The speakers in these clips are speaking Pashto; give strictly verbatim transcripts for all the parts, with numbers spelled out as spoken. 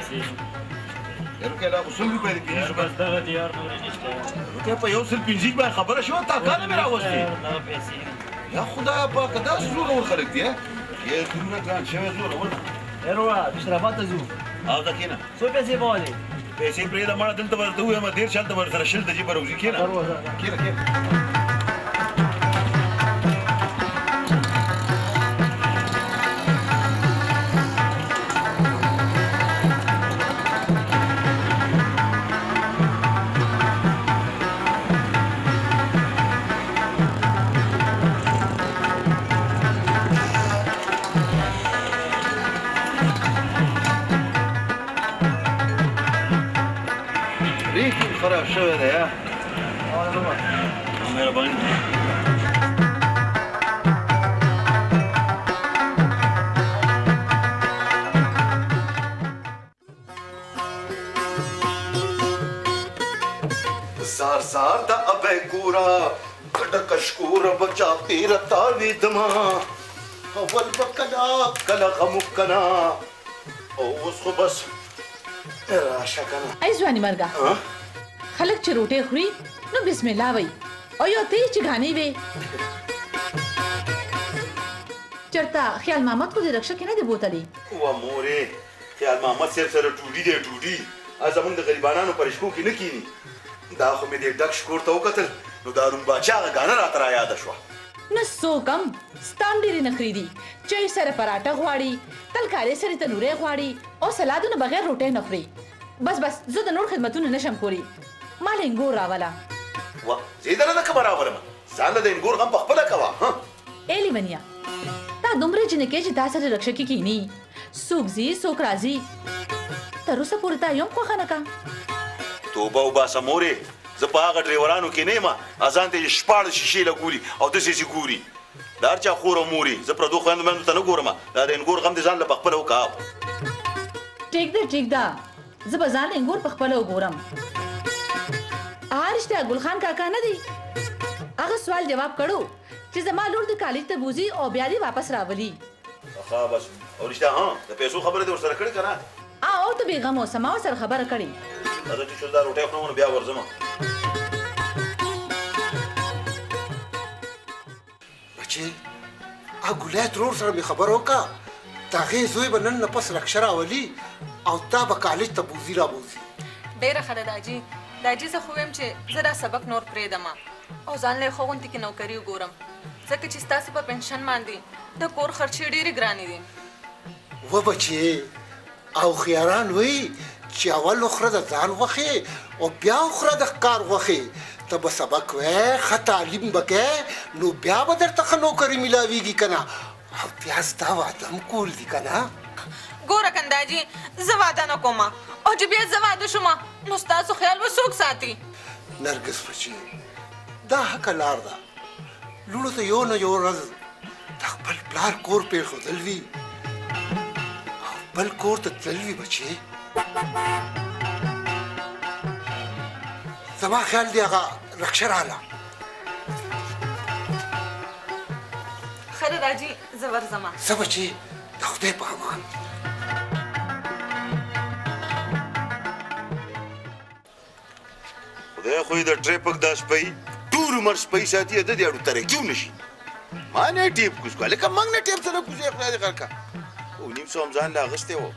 پیسې روکیا دا خو سل روپۍ دي پنځه بس دغه دي یار نورې نشته روکیا په یو سل پنځه باندې خبره شوه تا کاله مې راوستې دغه پیسې یا خدایه پاکه داسې زورور خلک دي یې زورونه ګران شوی زورور هروه اشرافات ته ځو او دا کېنه څو پیسې به ولې پیسې پرېږده مړه دلته به درته ووایم دېرش هلته به درسره شل د جیبه راوځي کېنه کېنه کېنه خراب شوی دی یا مهرباني زار زار دا ابے گورا کډ کشکور بچا پیر تاوی دما اول بکلا کلا غم کنا او اوس خو بس راشه کنه ای ځواني مرګه خلک چې روټۍ خوري نو بسم الله وایي او یو ته یې چې غانې وې چېرته خیال محمد خو دې رکشه کې نه دی بوتلی وا مورې خیال محمد صاحب سره ټوډي دی ټوډي زمونږ د غریبانانو په رشکو کې نه کینی دا خو مې دې ډک شکور ته وکتل نو د هارون باچا هغه ګانه راته رایاده شوه نه څوک هم ستا هم ډېرې نخرې دي چای سره پراټه غواړي تلکارې سره تنورې غواړي او سلادونه بغیر روټۍ نه خوري بس بس زه د نور خدمتونه نشم کولی ما له انګور راوله وا زه یې دله نه کومه راولم ځان له د انګور غم په خپله کوه ای لیونیا تا دومره جنکې چې تا سره رکشه کې کیني څوک ځي څوک راځي تر اوسه پورې تا یو هم خوښه نه کا توبه وباسه مورې زه په هغه ډریورانو کې نه یم ځان ته یې شپاړس شیشې له ګوري او داسې چې ګوري د هر چا خور او مورې زه پردو خویندو میندو ته نه ګورم دا د انګور غم دې ځان له په خپله وکړه ټیک ده ټیک ده زه به ځان انګور په خپله وګورم هغه رښتیا ګلخان کاکا نه دی هغه سوال جواب کړو چې زما لور د کالج ته بوځي او بیا دې واپس راولي ښه بس او رښتیا ها د پیسو خبره دې ورسره کړې که نه او ته بېغمه اوسه ما ورسره خبره کړې زه چې شل دا روټۍ خورم نو بیا ورځم بچې هغه ګولایت ورور سره مې خبره وکړه د هغې زوی به نن نه پس رکشه راولي او تا به کالج ته بوځي رابوځي ډېره ښه ده داجي داجي زه خو ویم چې زه دا سبق نور پرېږدم او ځان له یې ښه غوندې کې نوکري وګورم ځکه چې ستاسو په پنشن باندې د کور خرچې ډېرې ګرانې دي و بچې او خیاران وایي چې اول وخوره د ځان غوښې او بیا وخوره د ښکار غوښې ته به سبق وایې ښه تعلیم به کوې نو بیا به درته ښه نوکري میلاویږي که نه او بیا ستا واده هم کول دي که نه ګوره کنداجي زه واده نه کوم او چې بیا زه واده شوم نو ستاسو خیال به څوک ساتي نرګس بچې دا حقه لار ده لوڼو ته یو نه یو ورځ د خپل پلار کور پرېښودل وي او بل کور ته تلل وي بچې زما خیال دی هغه رکشه راله ښه ده داجي زه ورځم ځه بچې د خدای په امان خدای خو یې د ټریپک دا سپی ټول عمر سپی ساتي د دې اړو ترقي ونشي ما نه ټیپ کوز کړه لکه موږ نه ټیپ سره کوزې خدای دې خیر کړه او نیم سو هم ځان له اخیستی و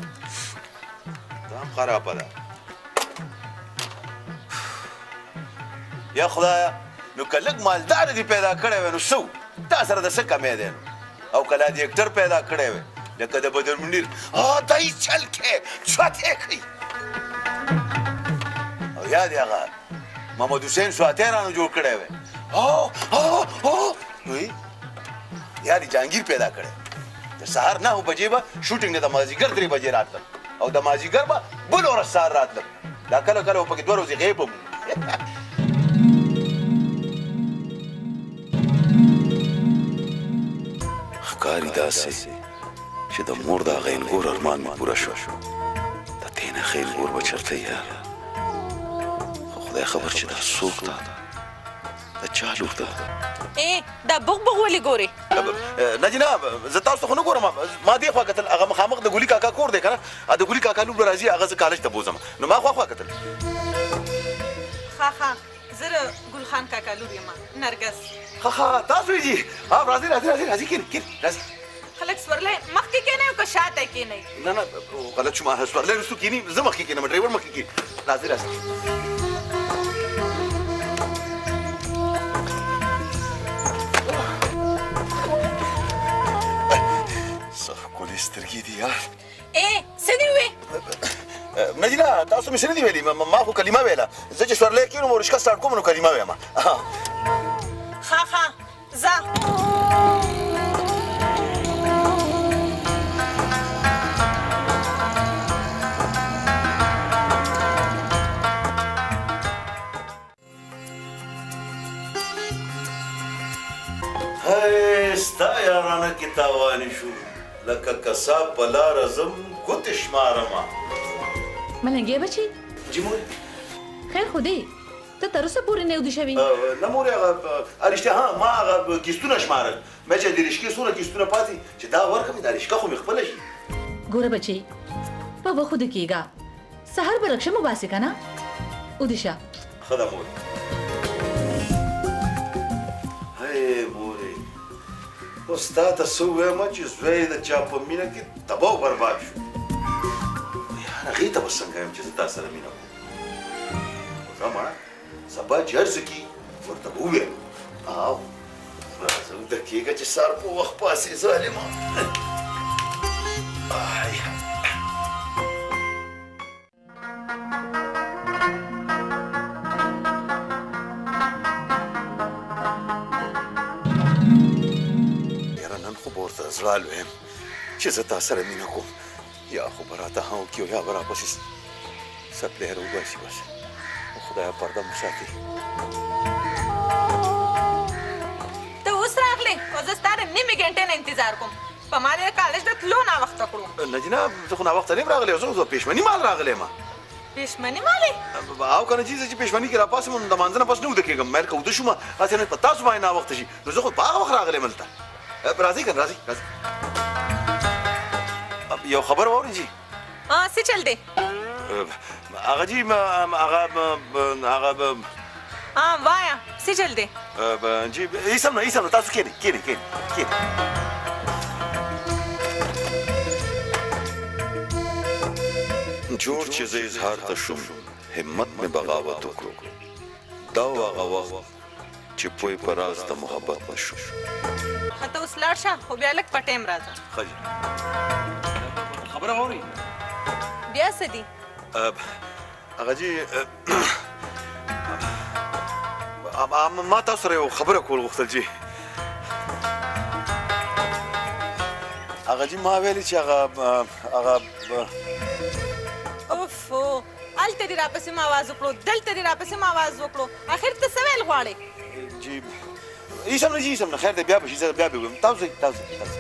دا هم خرابه ده یا خدایه نو که لږ مالدار دې پیدا کړی وی نو څه تا سره د څه کمی دی نو او که لا دې اکټر پیدا کړی وی لکه د بدر منیر دای چل کې چوتې کوي او یا دې هغه محمد حسین سواتې رانو جوړ کړی وی نو یا دې جهانګیر پیدا کړی د سهار نهو بجې به شوټینګ نه د مازدیګر درې بجې راتلم او د مازدیګر به بل ورځ سهار راتلم دا کله کله به پکې دوه ورځې غیب هم ښکاري داسې چې د مور د هغه انګور ارمان مې پوره شو د دې نه ښه انګور به چېرته یاره خو خدای خبر چې دا څوک ده د چا لور ده ای دا بغ بغ ولې ګورې نجینا زه تاسو خو نه ګورم ما دې خوا کتل هغه مخامخ د ګولي کاکا کور دی که نه د ګولي کاکا لور به راځي هغه زه کالج ته بوځم نو ما خوا خوا کتل ښه ښه زه د ګل خان کاکا لور یم نرګس ښه ښه تاسو یې جي راځئ راځئ راځئ راځئ کښېنئ کښېنئ راځئ خلک سورلی مخکې کښېنئ او که شاته کښېنئ نه نه غلط شوم سورلی وروستو کښېني زه مخکې کښېنم ډرایور مخکې کښېني راځئ راځئ ښکلې سترګې دي یار ای څه دې ووې نجینا تاسو مې څه نه دي ویلي ما خو کلمه ویله زه چې سورلی کښېنم او رشقه سټارټ کوم نو کلمه ویم ښه ښه ځه هی ستا یارانه کې تاوانې شو لکه کساب په لاره ځم ګوتې شمارمه ملنګې بچي جي مور خیر خو دی ته تر اوسه پورې نه ودې شوي نه مورې هغه رښتیا ها ما هغه کیسټونه شمارل مې چې د رشقې څومره کیسټونه پاتې چې دا ورکړم دا رشقه خو مې خپله شي ګوره بچي په وخت کېږه سهار به رکشه مو باسې که نه ودې شه ښه ده مورې هی مورې اوس تا ته څه ووایم چې زوی د چا په مینه کې تباه او برباد شو یاره هغې ته به څنګه یم چې زه تا سره مینه کوم ځه مړه سبا چې هر څه کي ورته به ووایم او راځه ویده کېږه چې سهار په وخت پاسې ظالمه زړه لویم چې زه تا سره مینه کوم یا خو به راته ها وکړي او یا به راپسې سپلیر وباسي بس خدایه پرده مو ساتي ته اوس راغلې او زه ستا د نیمې ګنټې نه انتظار کوم په ما دې کالج د تلو ناوخته کړو نجینا زه خو ناوخته نه یم راغلی او زه پېشمني مال راغلی یم پېشمني مالې او که نه چې زه چې پېشمني کې راپاسم نو د مانځه نه پس نه ویده کېږم مایل که ویده شوم هسې نه په تاسو باندې ناوخته شي نو زه خو په هغه وخت راغلی یم هلته راځئ که راځئ راځئ یو خبر واورئ جي څه چل دی هغه جي هغه هغه وایه څه چل دی جي هېڅ هم نه هېڅ هم نه تاسو کښېنئ کښېنئ کښېنئ کښېنئ جوړ چې زه اظهار ته شوم همت مې بغاوت وکړو دا و هغه وخت چې پوی په راز د محبت نه شو ته اوس لاړ شه خو بیا لږ په ټایم راځه ښه جي خبره واورئ بیا څه دي هغه جي ما تاسو سره یو خبره کول غوښتل جي هغه جي ما ویلې چې هغه هغه اوفو هلته دې راپسې ما آواز وکړو دلته دې راپسې ما آواز وکړو اخر ته څه ویل غواړې جي هېڅ هم نه جي هېڅ هم نه خیر دی بیا به شي زه بیا به ووایم تاسو ځئ تاسو ځئ تاسو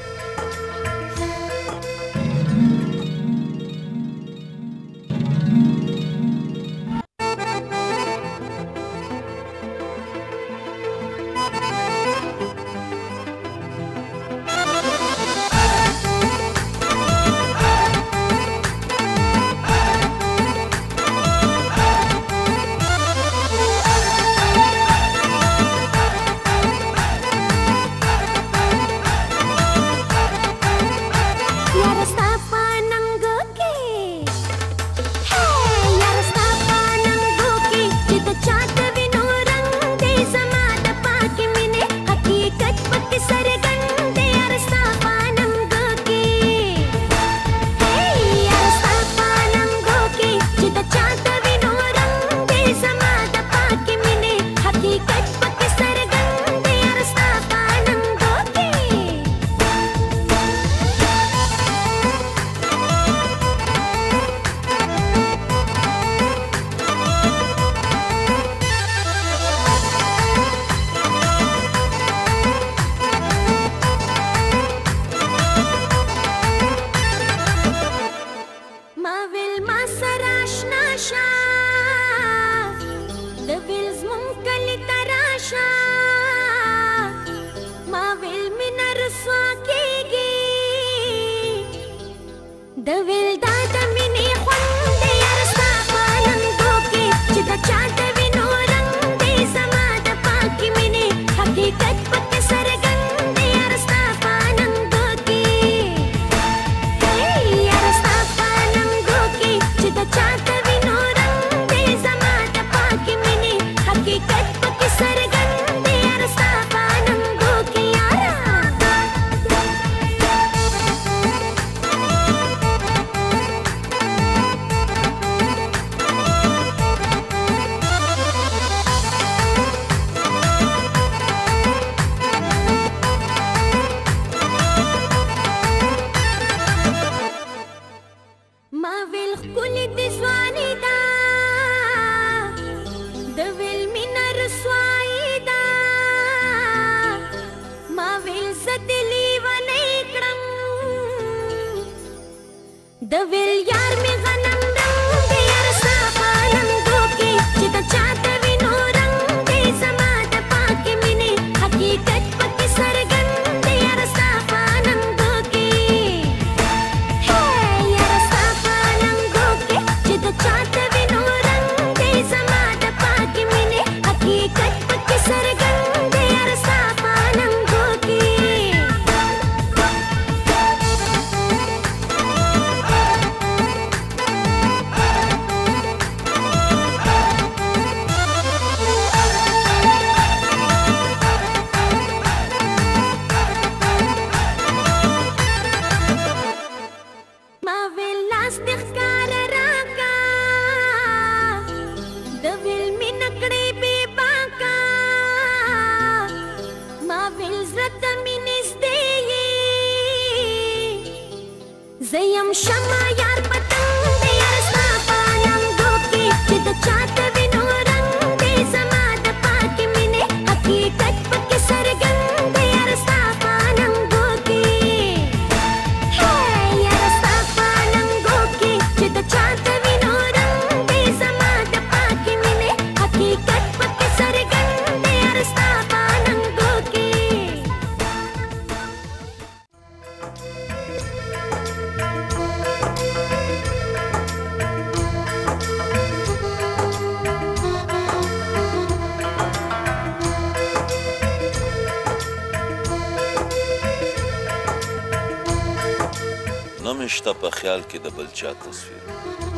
نمشته په خیال کې د بل چا تصویر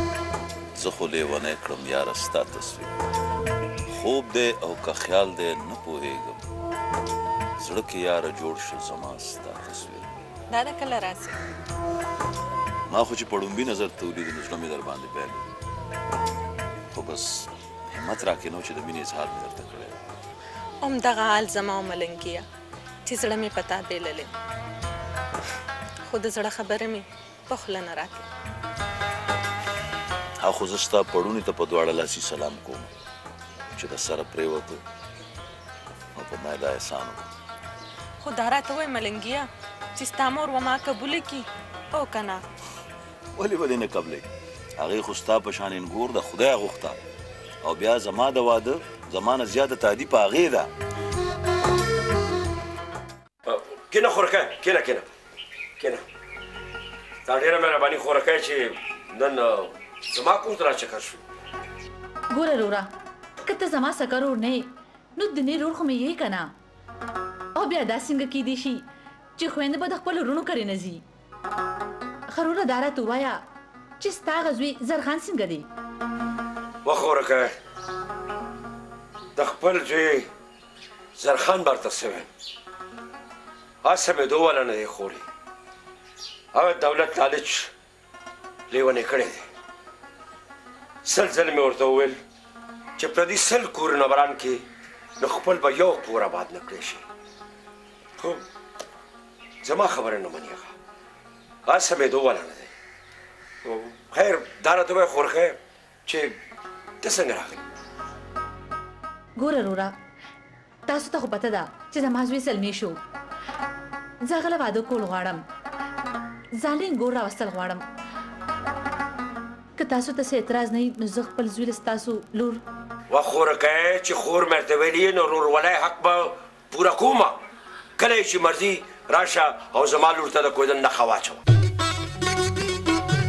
زه خو لیونی کړم یاره ستا تصویر خوب دی او که خیال دی نه پوهېږم زړه کې یاره جوړ شو زما ستا تصویر دا د کله راسي ما خو چې په ړومبي نظر ته ولیدې نو زړه مې در باندې پیل خو بس همت راکې نه و چې د مینې اظهار مې درته کړی همدغه حال زما او ملنګیه چې زړه مې په تا بېللی خو د زړه خبره مې په خوله نه راتله ها خو زه ستا پړوني ته په دواړه لاسي سلام کوم چې د سره پرېوتو نو په ما یې دا احسان وکړو خو دا راته وایه ملنګیه چې ستا مور و ما قبوله کي او که نه ولې به دې نه قبلوي هغې خو ستا په شان انګور د خدای غوښته او بیا زما د واده زما نه زیاته تادي په هغې ده کینه خورکه کینه کینه کینه تا ډېره مهرباني خورکه چې نن زما کور ته راچکر شو ګوره رورا که ته زما سکه رور نه نو د دنې رور خو مې یې که نه او بیا دا څنګه کیدی شي چې خویندې به د خپلو وروڼو کرې نه ځي ښه رورا دا راته ووایه چې ستا هغه زوی زرخان څنګه دی وخورکه د خپل زوی زرخان برته سوی هسه مې دوله نه دی خوري هغه دولت لالچ لیونی کړی دی سل ځله مې ورته وویل چې پردي سل کورونه بران کې نو خپل به یو کور آباد نه کړی شي خو زما خبره نه مني هغه هسه مې دوله نه دی خیر دا راته ووایه خورخه چې ته څنګه راغلې ګوره رورا تاسو ته خو پته ده چې زما زوی زلمی شو زه هغه له واده کول غواړم ځانلین ګور راوستل غواړم که تاسو ته څه اعتراض نه وي نو زه خپل زوی له ستاسو لور وخورکه چې خور مې ورته ویلي نو ورورولۍ حق به پوره کومه کله چې مرضي راشه او زما لور ته د کویدن نښه واچوه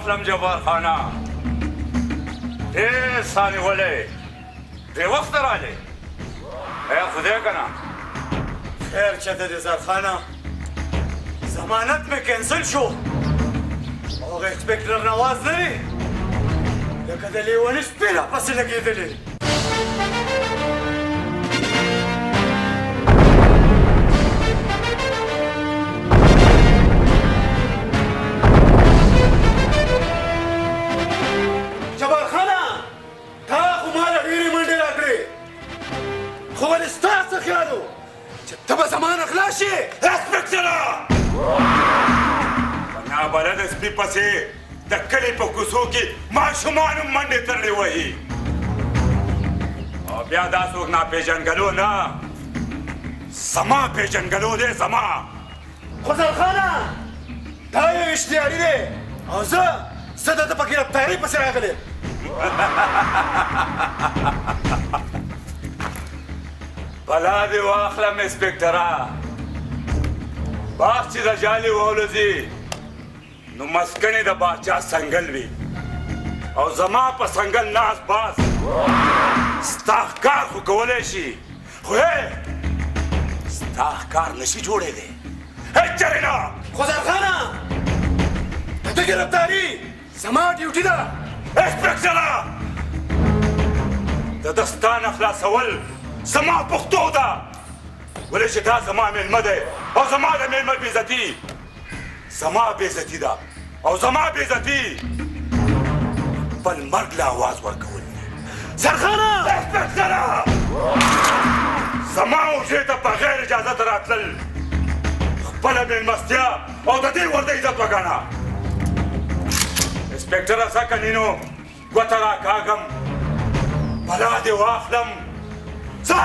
واخلم جبار خانه ډېر سا نیولی ډېر وخت راغلی ای خدای که نه خیر چېرته دی زرخانه ضمانت مې کینسل شو او هغه انسپکټر نواز لري لکه د لیوني سپي راپسې لګېدلی جبارخانه تا خو ماله ډېرې منډې راکړې خو ولې ستا څه خیال و چې ته به زما نه خلاص شې انسپکټره په نابلده سپي پسې د کلي په کوڅو کې ماشومان هم منډې ترړې وهي او بیا دا څوک ناپېژنګلو نه زما پېژنګلو دی زما خو زرخانه دا یو اشتیاري دی او زه زه د ده په ګرفتارۍ پسې راغلی بلا دې واخلم انسپکټره باغ چې د جالې والوځي نو مسکنې د باچا سنګل وي او زما په سنګل ناست باز ستا ښکار خو کولی شي خو هی ستا ښکار نشي جوړېدی هېڅ چرې نه خو زرخانه د ده ګرفتاري زما ډیوټي ده انسپکټره د ده ستا نه خلاصول زما پښتو ده ولې چې دا زما مېلمه دی او زما د مېلمه بېعزتي زما بېعزتي ده او زما بېعزتي خپل مرګ له اواز ورکول دي زرخانه انسپکټره زما اوږې ته بغیر اجازته راتلل خپله مېلمستیا او د دې ورته عزت وګڼه انسپکټره ځکه نینو ګوته راکاږم بلا دې واخلم ځه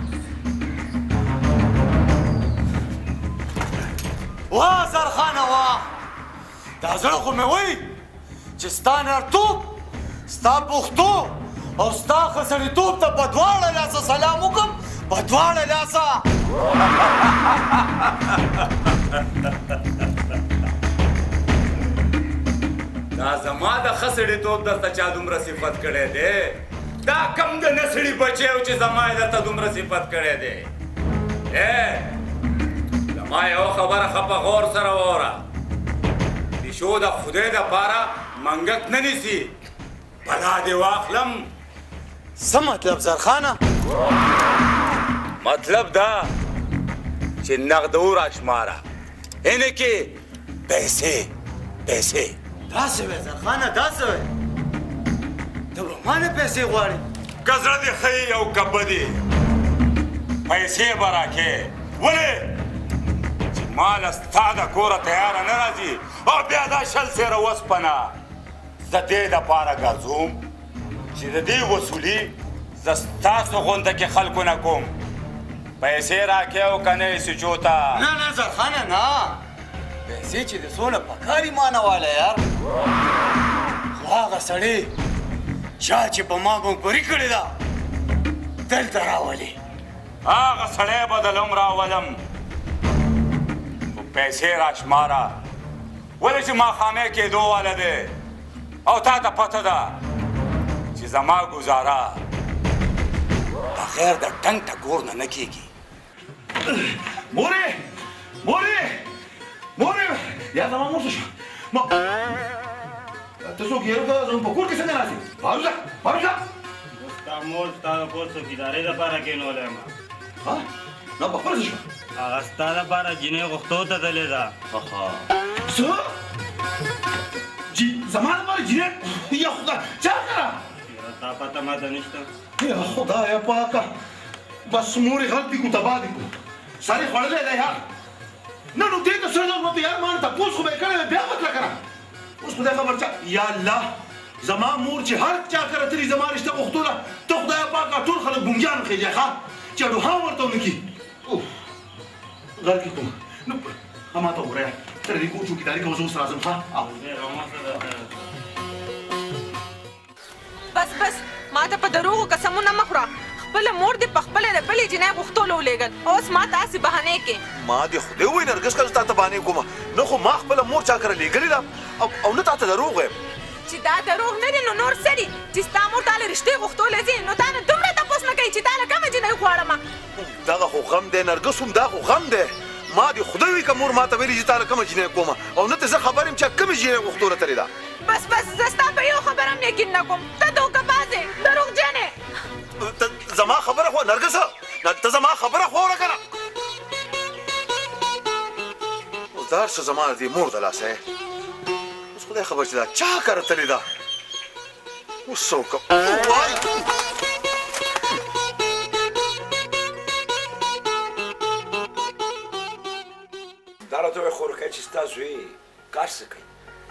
واه زرخانه واه دا زړه خو مې وایي چې ستا نرتوب ستا پښتو او ستا ښه سړیتوب ته په دواړه لاسه سلام وکړم په دواړه لاسه دا زما د ښه سړیتوب درته چا دومره صفت کړی دی دا کم د نسړي بچی و چې زما یې درته دومره صفت کړی دی ای زما یو خبره ښه په غور سره واوره پیشو د خدای دپاره منګک نه نیسي بلا دې واخلم څه مطلب زرخانه مطلب دا چې نغدو راشماره اینه کې پیسې پیسې داسې وی زرخانه داسې وی ته به ما نه پیسې غواړې که زړه دې ښه او که بدې پیسې به راکې ولې چې ما له ستا د کوره تیاره نه راځي او بیا دا شل سیره وسپنه زه دې دپاره ګرځوم چې د دې وصولي زه ستاسو غونده کې خلکو نه کوم پیسې راکې او که نه یې سجو ته نه نه زرخانه نه پیسې چې د څونه پکاري ما نه واله یار خو هغه سړی چا چې په ما بمبري کړې ده دلته راولي هغه سړی به دلم راولم خو پیسې راشماره ولې چې ماښامې کېدو واله دی او تا ته پته ده چې زما ګزاره بغیر د ټنګ ټکور نه نه کېږي مورې مورې مورې یا زما مور څه شو ما ته څوک یې وکړه زموږ په کور کې څنګه راځې فاروزه فاروزه ستا مور ستا د کور څوکیدارۍ دپاره کېنولی یم ها نو په خپله څه شوه هغه ستا دپاره جینۍ غوښتو ته تللې ده څه زما دپاره جینۍ یا خدای چا سره تا پته ماته نشته یا خدایه پاکه بس مورې غلطي کو تباه دې کو ساري خوړلی دی یار نه نو دې ته سره نو ته یار ما نه تپوس خو به یې کړی بیا وکړه که نه اوس خدای خبر چا یا الله زما مور چې هر چا کره تلي زما رشته غوښتوله ته خدایه پاکه ټول خلک ګونګیان خېږي ښه چې اډوهام ورته ونه کړي غر کې کوم نو ما ته وګوره تر دې کور چوکیداري کوه زه اوس راځم ښه بس بس ما ته په دروغو قسمونه مه خوره خپله مور دې په خپله د بلې جنۍ غوښتلو ولېږل اوس ما ته هسې بهانې کې ما دې خدای ووایي نرګس که زه تا ته بهانې کومه نه خو ما خپله مور چا کره لېږلې ده او نه تا ته دروغ وایم چې دا دروغ نه دي نو نور څه دي چې ستا مور تا له رښتې غوښتلی ځي نو تا نه دومره تپوس نه کوي چې تا له کومه جنۍ غواړمه دغه خو غم دی نرګس هم دا خو غم دی ما دې خدای وي که مور ما ته ویلي چې تا له کومه جنۍ کومه او نه ته زه خبر یم چې کومې جنۍ غوښتوله تلې ده بس بس زه ستا په یو خبره هم یقین نه کوم ته دوکهباز یې دروغجن یې ته زما خبره خو نرګسه ته زما خبره خو واوره که نه اوس دا هر څه زما د دې مور د لاسه یې اوس خدای خبر چې دا چا کره تلې ده اوس څه وکړم دا راته وایي خورکۍ چې ستا زوی کار څه کوي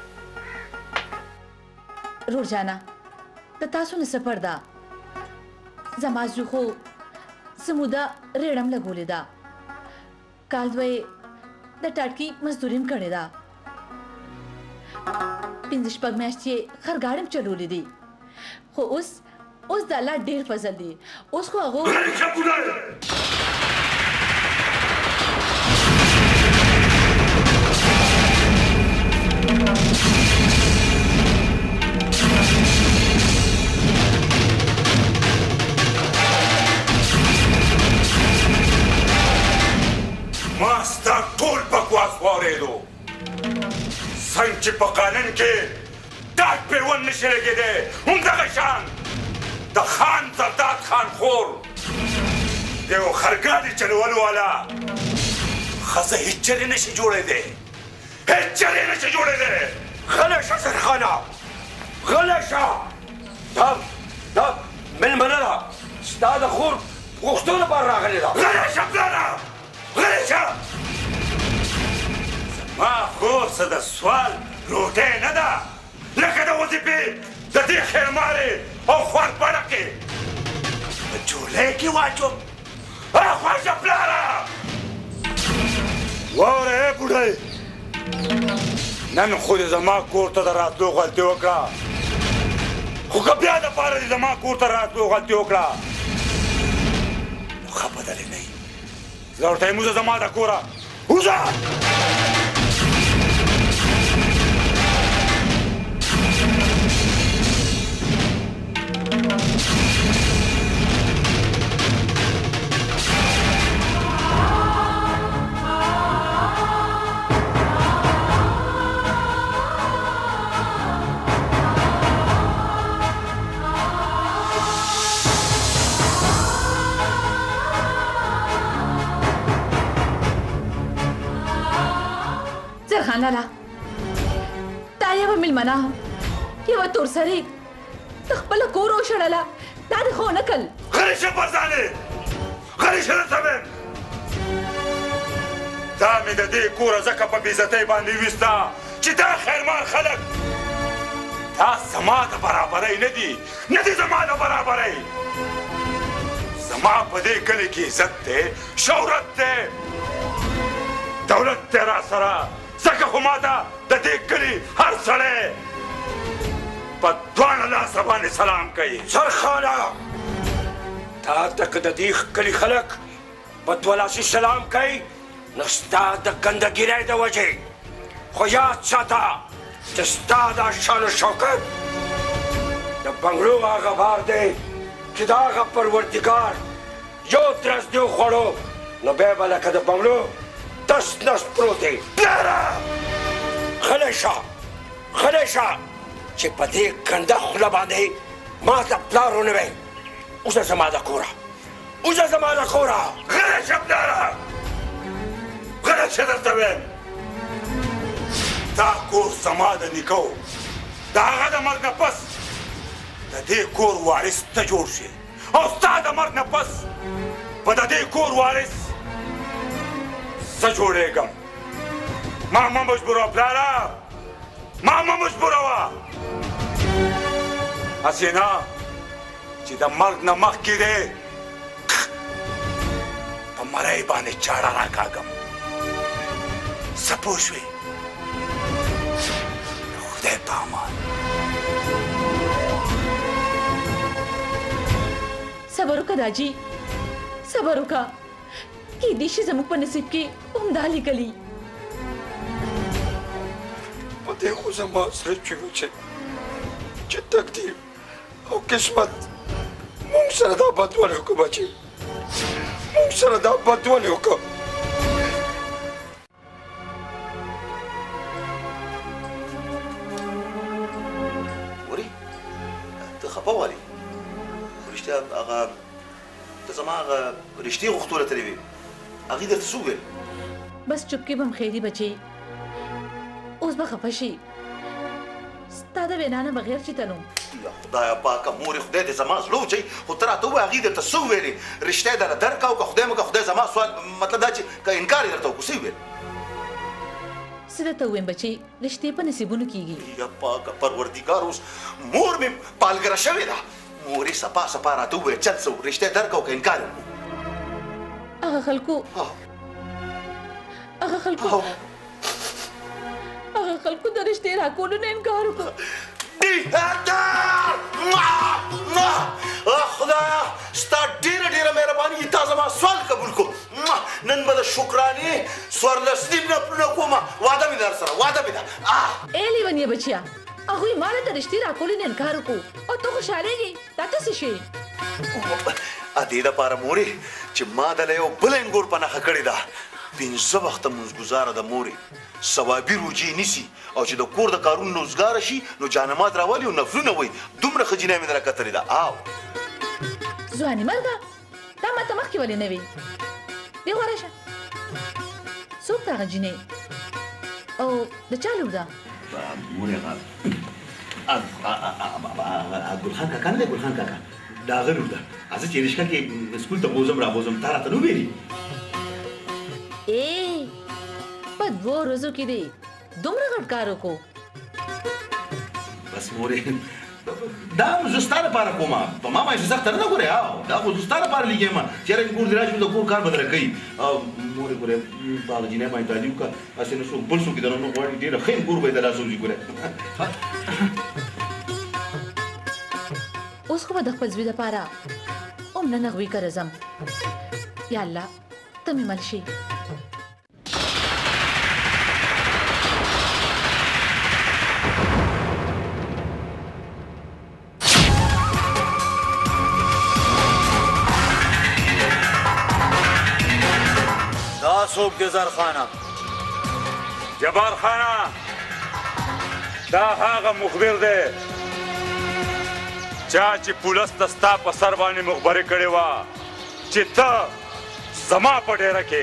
رور جانا د تاسو نه څه پرده زما زوی خو څه موده ریړم لګولې ده کال دوی د ټاټکي مزدوري هم کړې ده پنځه شپږ میاشتې خرګاړې هم چلولې دي خو اوس اوس د الله ډېر فضل دی اوس خو هغو ما ستا ټول بکواس واورېدو څنګه چې په قانون کې ډاډ پیوند نشي لګېدی همدغه شان د خان زرداد خان خور د یو خرګاډي چلولو والا ښځه هېڅ چرې نشي جوړېدی هېڅ چرې نشي جوړېدی غلی شه سرخانه غلی شه دا دا مېلمنه ده ستا د خور غوښتو لپاره راغلې ده غلی شه پلاره غلی شه زما خور څه د سوال روټۍ نه ده لکه د وظیفې د دې خیرمارې او خوار بڼکې په جولۍ کې واچوم خوښه پلاره واوره ای بوډۍ نن خو دې زما کور ته د راتلو غلطي وکړه خو که بیا دپاره دې زما کور ته راتلو غلطي وکړه نو ښه بدلې نه وي زه ورته یم وځه زما د کوره وځه زرخان لالا دا یوه مېلمنه یوه تورسرې د خپله کور وشړله دا دې خو ونه کړل غلی شه پرځانې غلی شه درته ویم دا مې د دې کوره ځکه په بېعزتۍ باندې ویسته چې دا خیرمار خلک دا زما د برابرۍ نه دي نه دي زما د برابرۍ زما په دې کلي کې عزت دی شهرت دی دولت دی را سره ځکه خو ما ته د دې کلي هر سړی په دواړه لاسه باندې سلام کوي سرخانه تا ته که د دې کلي خلک په دوه لاسي سلام کوي نو ستا د ګندګیرۍ د وجې خو یاد ساته چې ستا دا شان و شوکت د بنګلو هغه بار دی چې د هغه پروردګار یو درس دې وخوړو نو بیا به لکه د بنګلو دس نس پروت دی پلاره غلی شه غلی شه چې په دې ګنده خوله باندې ما ته پلار ونه وی اوسه زما د کوره اوسه زما د کوره غلی شه پلاره غلی شه درته ویم دا کور زما د نیکه د هغه د مرګ نه پس د دې کور وارث ته جوړ شي او ستا د مرګ نه پس په د دې کور وارث زه جوړېږم ما مه مجبوروه پلاره ما مه مجبوروه هسې نه چې د مرګ نه مخکې دی په مرۍ باندې چاړه راکاږم څه پوه شوې خدای په امان څه صبر وکړه داجي صبر وکړه کیدای شي زموږ په نصیب کې همدا لیکلي په دې خو زما سره چوي چې چې تقدیر او قسمت مونږ سره دا بدوالی وکړه بچي مونږ سره دا بدوالی وکړه وري ته خفه والي رښتیا هغه ته زما هغه رښتې غوښتنه ترې وي هغې درته څه وویل بس چپکې به م خیري بچې اوس به خفه شي ستا د وینا نه بغیر چې تنو یا خدایه پاکه مورې خدای دې زما زړه وچوي خو ته راته ووایه هغې درته څه وویلې رښتیا یې درله درکه او که خدای مکه خدای زما سوال مطلب دا چې که انکار یې درته وکړو څه یې وویل څه درته ووایم بچې رښتې په نصیبونو کېږي یا پاکه پروردګار اوس مور مې پالګره شوې ده مورې سپا سپا راته وویل چل څه رښتیا درکه او که انکار یې وکړو هغه خلکو هغه خلکو هغه خلکو د رښتې راکولو نه انکار وکړو خدایا ستا ډېره ډېره مهرباني تا زما سوال قبول کړو نن به د شکرانې څوارلس نیم نفلونه کومه واده مې در سره واده مې ده ای لیونیه بچیه هغوی ما له د رښتې راکولو نه انکار وکړو او ته خوشحالېږې دا ته څه شی ا دې دپاره مورې چې ما دله یو بله انګور په نښه کړې ده پنځه وخته مونځګزاره ده مورې ثوابي روجې نیسي او چې د کور د کارونو نه وزګاره شي نو جانماز راولي او نفلونه وایي دومره ښه جینۍ مې دله کتلې ده او ځواني مرګه دا ماته مخکې ولې نه وې دې غوره شه څوک ده هغه جینۍ او د چا لور ده مورې هغه ګلخان کاکا نه دی ګلخان کاکا د هغه لور ده زه چې رشکه کې سکول ته بوزم رابوزم تا راته نه ویلي ای په دوو ورځو کې دی دومره غټ کار وکړو بس مورې دا زه ستا لپاره کومه په ما باندې سخته نه ده ګورې او دا خو زه ستا لپاره لیکم چېرې مې کور دې راشي د کور کار به درته کوي او مورې ګورې په هغه جینۍ باندې تعلیم وکړه هسې نه څوک بل څوک یې درنه غواړي ډېره ښه کور به یې درله سوځي ګورې اوس خو به د خپل زوی دپاره هم نه نغوي کره ځم یا الله ته مې مل شي دا څوک دی زرخانه جبار خانه دا هغه مخبر دی چا چې پولیس ته ستا په سر باندې مخبري کړې وه چې ته زما په ډیره کې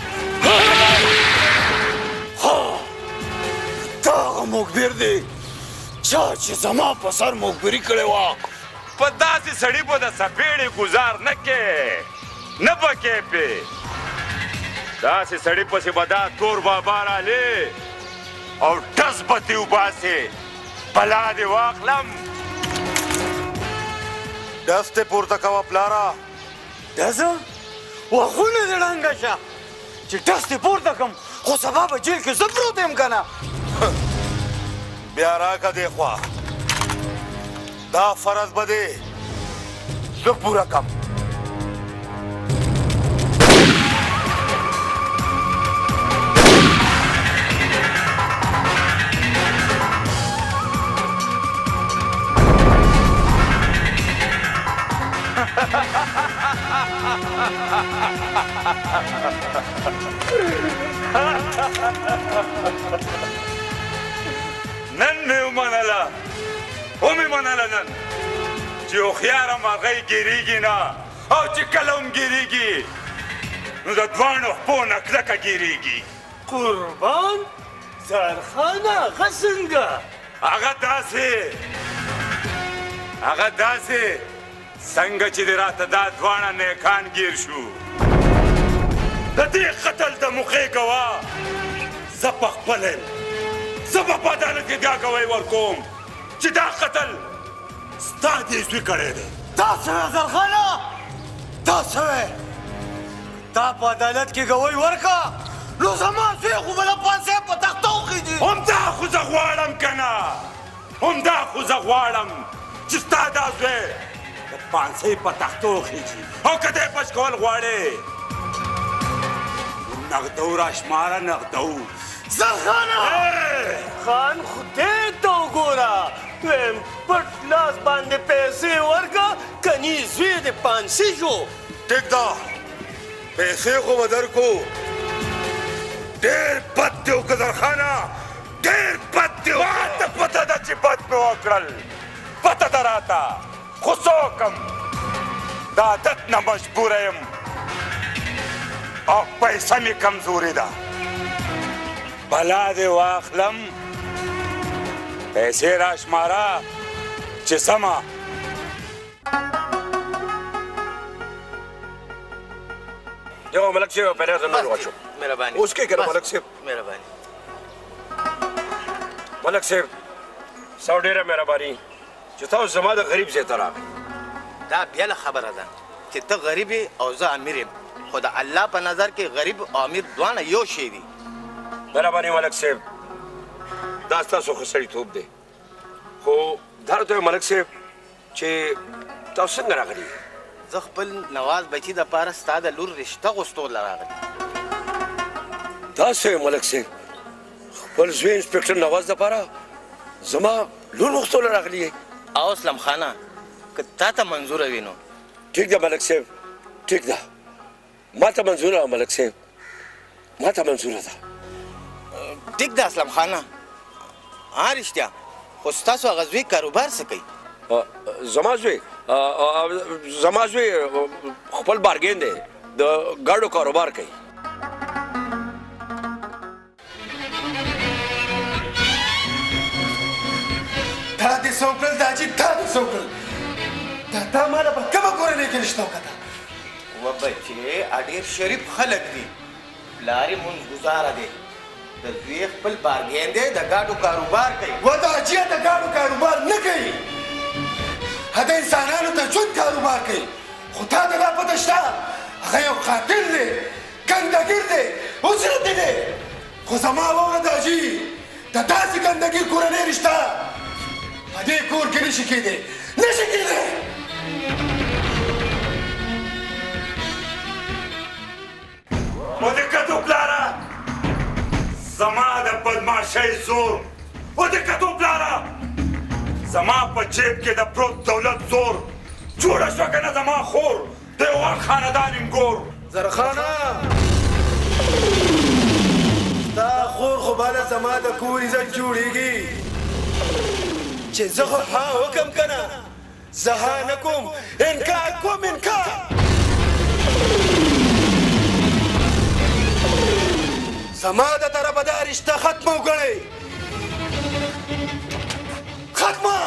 دا هغه مخبر دی چا چې زما په سر مخبري کړې وه په داسې سړي به د سپېړې ګزار نه کې نه به کې پې داسې سړي پسې به دا تور بابا رالې او ډز به دې وباسې بلا دې واخلم ډز ته پورته کوه پلاره ډز وغونه دې ړنګه شه چې ډز ته پورته کړم خو سبا به جیل کې زه پروت یم که نه بیا راکه دې خوا دا فرض به دې زه پوره کړم نن مې ومنله ومې منله نن چې هوښیاره مرغۍ ګیرېږي نه او چې کله هم ګیرېږي نو د دواړو خپو نه کلکه ګیرېږي قربان زرخانه هغه څنګه هغه داسې هغه داسې څنګه چې دې راته دا دواړه نیکان ګیر شو د دې قتل د موقع ګواه زه پخپله یم زه به په عدالت کې بیا ګواهي ورکوم چې دا قتل ستا دې زوی کړی دی دا څه زرخانه دا څه تا په عدالت کې ګواهي ورکړه نو زما زوی خو به د پانسۍ په تخته وخېږي همدا خو زه غواړم که نه همدا خو زه غواړم چې ستا دا زوی د پانسۍ په تختو خېږي او که دی بچ کول غواړې نغدو راشماره نغدو زرخانه خان خدای ته وګوره دویم پټ لاس باندې پیسې ورکړه کني زوی د پانسۍ شو ټیک ده پیسې خو به درکو ډېر بد دی او زرخانه ډېر بد دی ما ته پته ده چې بد مې وکړل پته ده راته خو څه وکړم د عادت نه مجبوره یم او پیسه مې کمزوري ده بلا دې واخلم پیسې راشماره چې سمه یو ملک صاحب پہلے زمین واچو مهرباني اوس کې کنه ملک صاحب مهرباني ملک صاحب سو ډیره مهرباني چې تاسو زما د غریب ځای ته راغئ دا بیا خبره ده چې ته غریب او زه امیر یم خو د الله په نظر کې غریب او امیر دواړه یو شی دي مهرباني ملک صاحب دا ستاسو ښه سړیتوب دی خو دا راته ملک صاحب چې تاسو څنګه راغلي زه خپل نواز بچي دپاره ستا د لور رشته غوښتو راغلی داسې ملک صاحب خپل زوی انسپکټر نواز دپاره زما لور غوښتو راغلی یې او اسلم خانه که تا ته منظوره وي نو ټیک ده ملک صاحب ټیک ده ما ته منظوره ده ملک صاحب ما ته منظوره ده ټیک ده اسلم خانه ها رښتیا خو ستاسو هغه زوی کاروبار څه کوي زما زوی زما زوی خپل بارګین دی د ګاډو کاروبار کوي دا دې څه وکړل دا چې دا دې څه وکړل دا تا ماله په کومه کورنۍ کې رشته وکړه و بچې ډېر شریف خلک دي پلار یې مونځګزاره دی د زوی خپل بارګین دی د ګاډو کاروبار کوي و دا حاجیه د ګاډو کاروبار نه کوي هغه د انسانانو د ژوند کاروبار کوي خو تا ته دا پته شته هغه یو قاتل دی ګندګیر دی اجرتي دی خو زما واوره د حاجي د داسې ګندګیر کورنۍ رشته په دې کور کې نشي کېدی نشي کېدی ودې پلاره زما د بدماشۍ زور ودې پلاره زما په جیب کې د پروت دولت زور جوړه شوه که نه زما خور د یو خاندان انګور زرخانه ستا خور خو بالا زما د کور عزت جوړېږي چې زه خو ها وکم که نه زه ها نه کوم انکار کوم انکار زما د طرفه دا رشته ختمه وګڼئ ختمه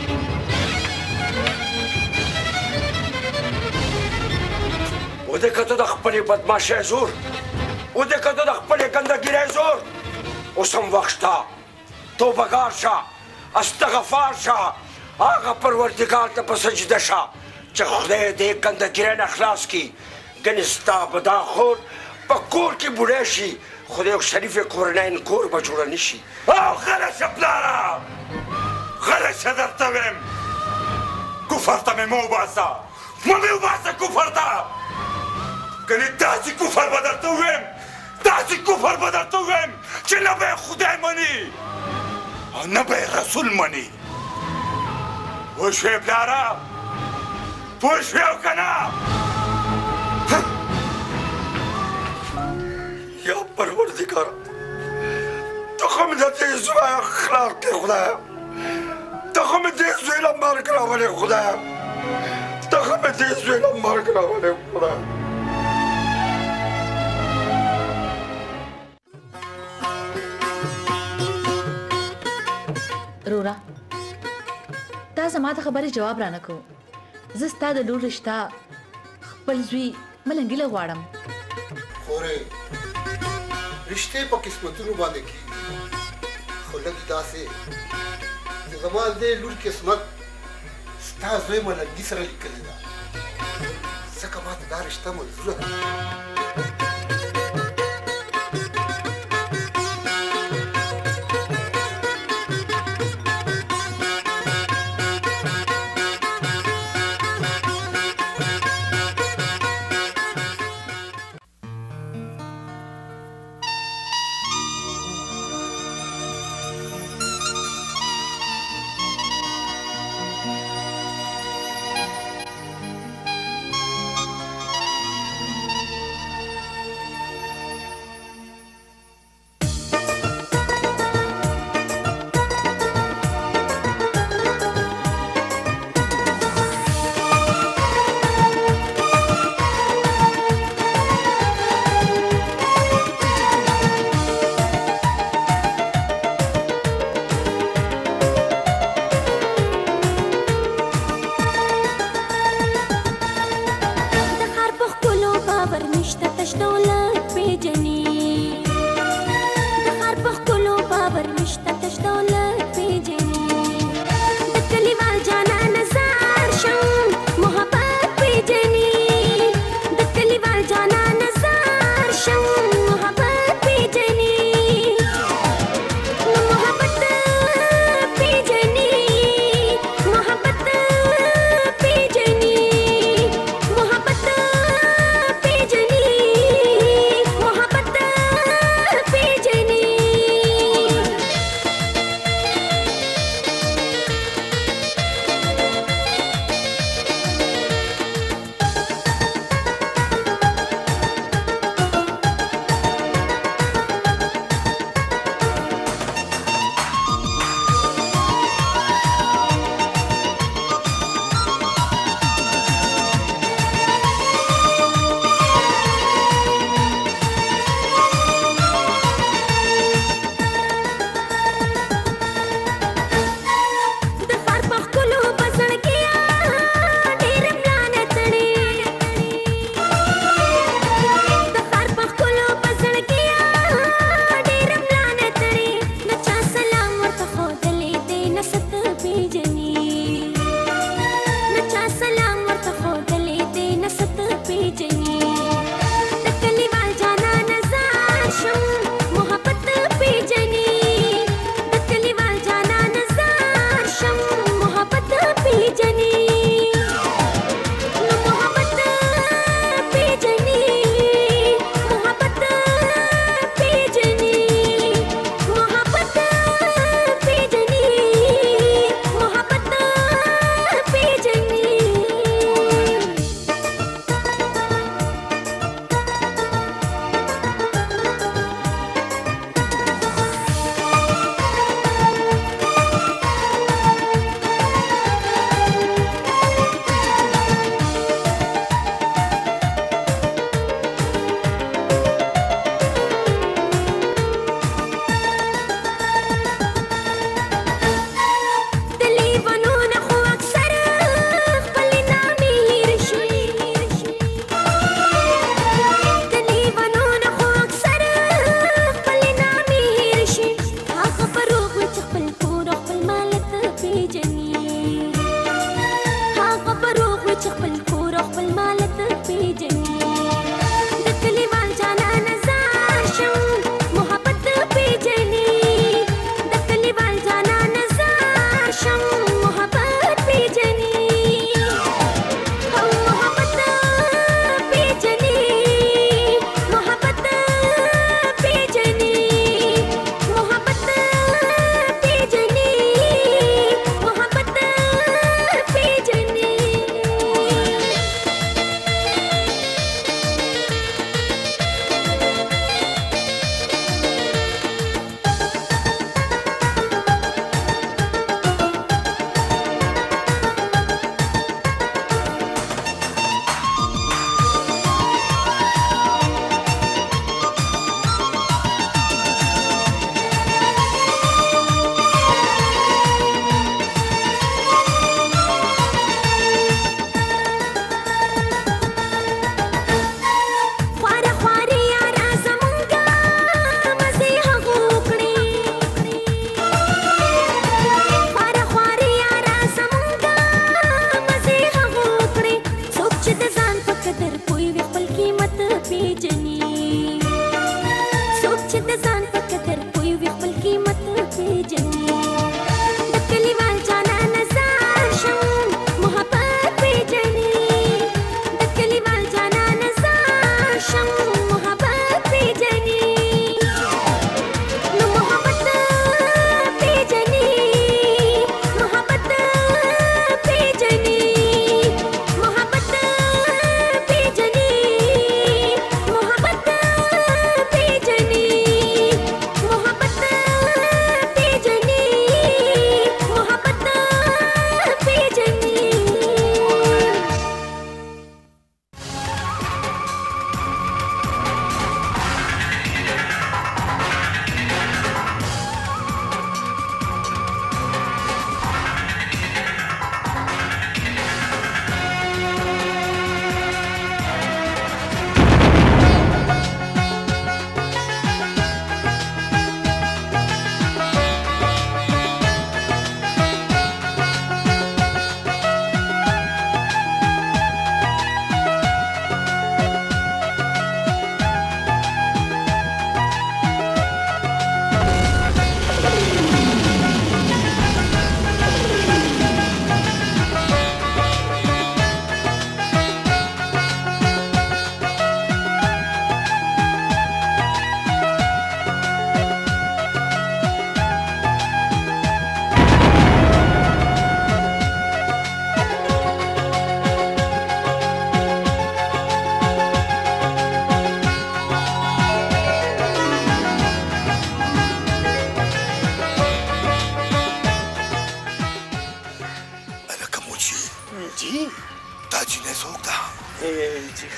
ودې که ته د خپلې بدماشۍ زور ودې که ته د خپلې ګندګیرۍ زور اوس هم وخت شته توبهګار شه استغفار شه هغه پروردګار ته په سجده شه چې خدای دې ګندګیرۍ نه خلاص کړي ګنې ستا به دا خور په کور کې بوډۍ شي خدای یو شریف کورنۍ کور به جوړه نه شي او غلی شه پلاره غلی شه درته ویم کفر ته مې مه وباسه مه مې وباسه کفر ته ګنې داسې کفر به درته وویم داسې کفر به درته وویم چې نه به یې خدای مني او نه به یې رسول مني پوه شوې پلاره پوه شوې او که نه یا پروردگارا تو خو مې د دې زوی اخلاق کې خدایه ته خو مې دې زوی له مرګ راولې خدایه ته خو مې دې زوی له مرګ راولې خدایه رورا تا زما د خبرې جواب رانه کو زه ستا د لور رشته خپل زوی ملنګي له غواړم خورې رشتې په قسمتونو باندې کېږي خو لږ داسې چې زما د دې لور قسمت ستا زوی ملنګي سره لیکلې ده ځکه ماته دا رشته منظوره ده پیژني د ښار په ښکلو باور نشته تش دولت پیژني د کلیوال جانانه زار شم محبت پیژني د کلیوال جانانه زار شم محبت پیژني نو محبت پیژني محبت پیژني محبت پیژني محبت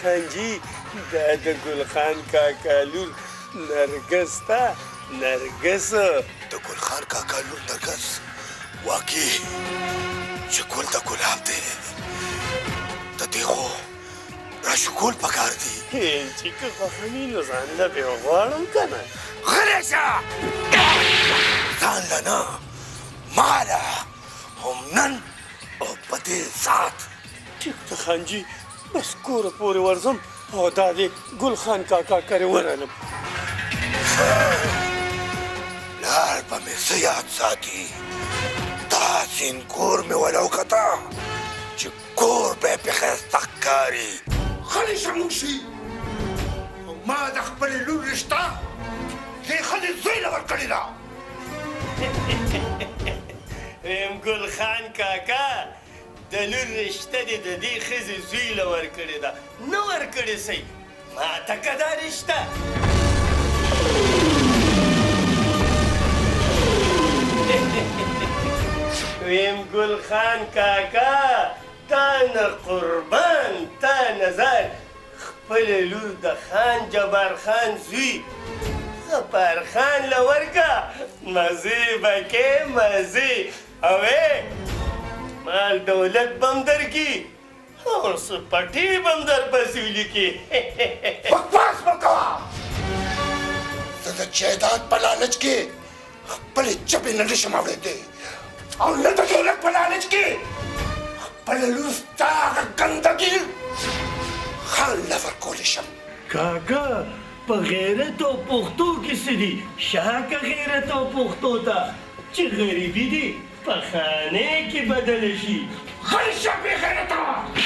خان جي دا د ګل خان کاکا لور نرګس ته نرګس د ګل خان کاکا لور نرګس واقعي چې ګل د ګلاب دی د دې خو راشکول پکار دی چې که خوښوي نو ځان له بې غواړم که نه غلی شه ځان له نه ماله هم نن او په دې ساعت ټیک ده خان جي بس کوره پورې ورځم او دا دې ګل خان کاکا کرې ورالم لار به مې څه یاد ساتي داسې کور مې ولوکته چې کور به یې پې ښایسته ښکاري غلی شه موږشي ما د خپلې لور رشته دې ښځې زوی له ورکړې ده ویم ګل خان کاکا د لور رشته دې د دې ښځې زوی له ورکړې ده نه ورکړې سئ ماته که دا رشته ویم ګل خان کاکا تا نه قربان تا نظر خپله لور د خان جبار خان زوی غفار خان له ورکه مزې به کې مزې او مال دولت به م درکړي او څه پټې به م درپسې ولیکي بکواس مه کوه زه د جایداد په لالچ کې خپلې ژبې نه نشم اورېدی او نه د دولت په لالچ کې خپله لور ستا هغه ګندګي خان له ورکولی شم کاکا په غیرت او پښتو کې څه دي شاکه غیرت او پښتو ته چې غریبي دي په خانې کې بدله شي غلی شه بې غیرته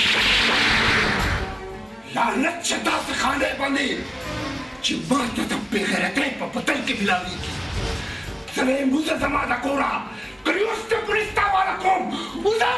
لعنت شه داسې خانې باندې چې ما ته د بې غیرتۍ په بدل کې ملاوېږي زه به یې موزه زما د کوره که اوس د پولیس ته حواله کوم وځه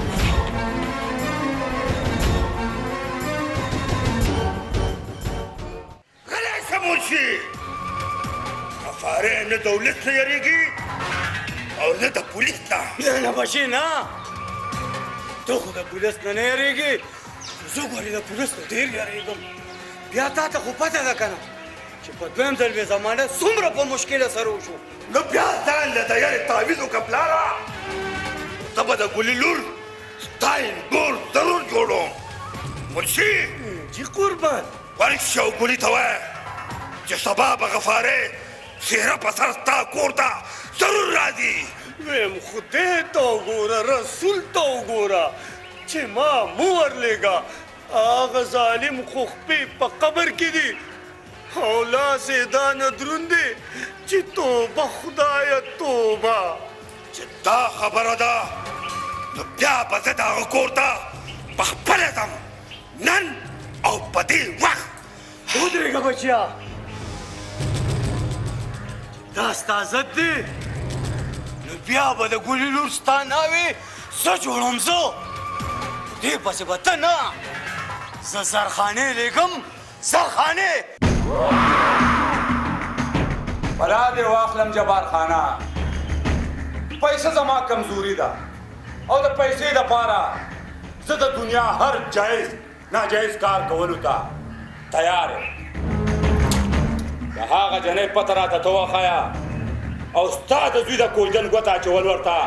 غلی شه منشي غفارې نه دولت نه یېرېږي او نه د پولیس نه نه نه بچې نه ته خو د پولیس نه نه یېرېږې زه ګورې د پولیس نه ډېر یېرېږم بیا تا ته خو پته ده که نه چې په دویم ځل بې زمانه څومره په مشکله سره وشو نو بیا ځان له د یارې تعویض وکړه پلاره ته به د ګلې لور ستا انګور ضرور جوړوم منشي جي قربان ورشه او ګلې ته وایه چې سبا به غفارې څېره په سر ستا کور ته ضرور راځي ویم خدای ته وګوره رسول ته وګوره چې ما مو ورلېږه هغه ظالم خو خپې په قبر کې دي او لاس یې دا نه دروند دی چې توبه خدایه توبه چې دا خبره ده نو بیا به زه د هغه کور ته په خپله ځم نن او په دې وخت ودرېږه بچیا دا ستا ضد دی نو بیا به د ګلې لور ستا ناوې زه جوړوم زه دې پسې به ته نه زه زرخانې لېږم زرخانې بلا دې واخلم جبار خانه پیسه زما کمزوري ده او د پیسې دپاره زه د دنیا هر جایز ناجایز کار کولو ته تیار یم د هغه جنۍ پته راته ته وښیه او ستا د زوی د کوژدن ګوته اچول ورته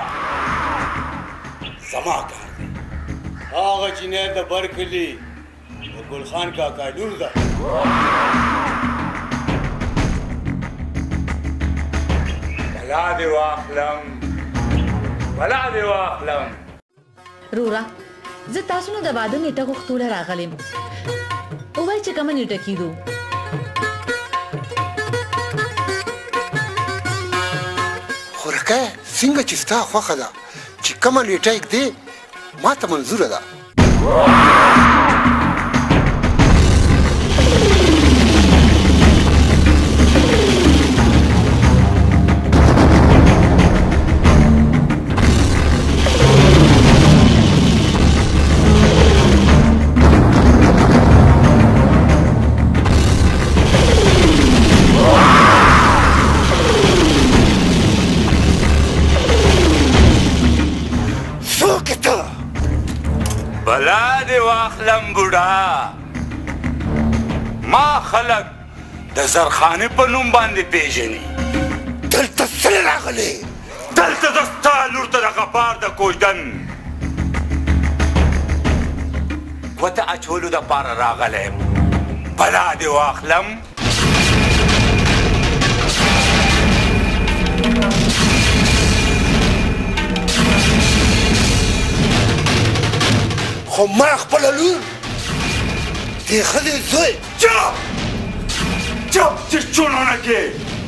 زما کار دی هغه جنۍ د بر کلي د ګلخان کاکا لور ده بلا دې واخلم بلا دې واخلم رورا زه تاسو نه د واده نیټه غوښتوله راغلی یم ووایئ چې کومه نیټه کیږو خورکه څنګه چې ستا خوښه ده چې کومه نیټه ږدې ما ته منظوره ده بلا دې واخلم بوډا ما خلک د زرخانې په نوم باندې پیژني. دلته څه راغلی؟ دلته د ستا لور ته د غفار د کوژدن ګوته اچولو دپاره راغلی یم. بلا دې واخلم. خو ما خپله لور دې ښځې زوی چپ چپ چې چونه نه کې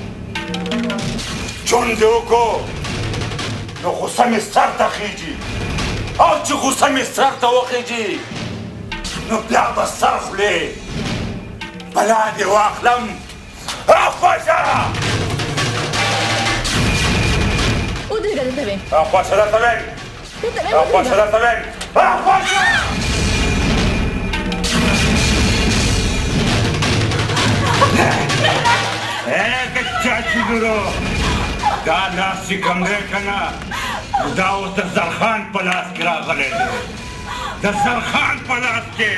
چون دې وکړو نو غوسه مې سر ته خیږي او چې غوسه مې سر ته وخیږي نو بیا به سر خولې بلا دې واخلم. خوشه ودرېږه دلته وې خوشه درته ویم خوشه درته ویم خوشه که چاچی برو دا لاس چې کوم دی که نه دا اوس د زرخان په لاس کې راغلی دی. د زرخان په لاس کې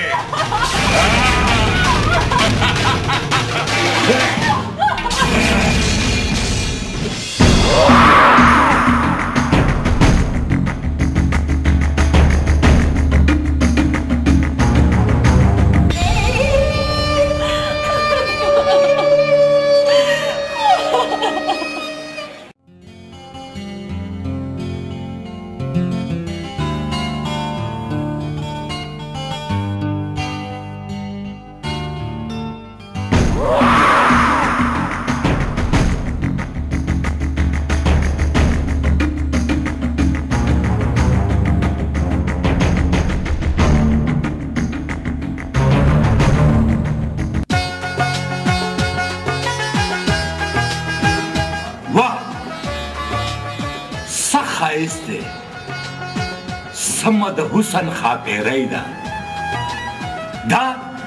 سمه د حسن خاپیری ده. دا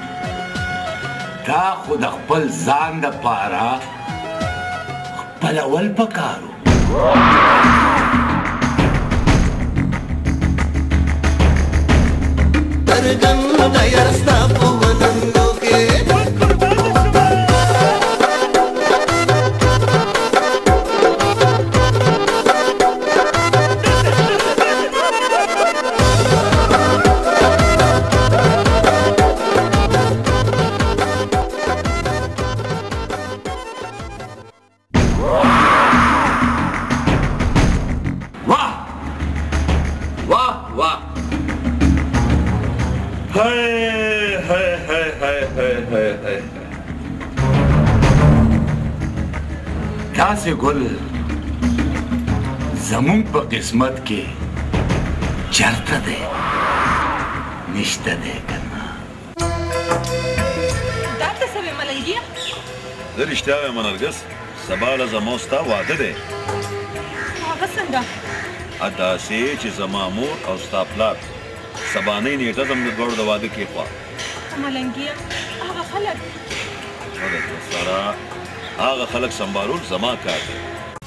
دا خو د خپل ځان دپاره خپلول پکارو. څرګنده یار ستا په ودانو کې داسې ګل زمونږ په قسمت کې چرته دی نشته دی که نه. دا ته څه وې ملنګیه؟ زه رښتیا وایم نرګس سبا له زما او ستا واده دی. هغه څنګه؟ داسې چې زما مور او ستا پلار سبانۍ نیټه زموږ دواړو د واده کېښوه. ملنګیه هغه خلک سره هغه خلک سنبالول زما کار دی.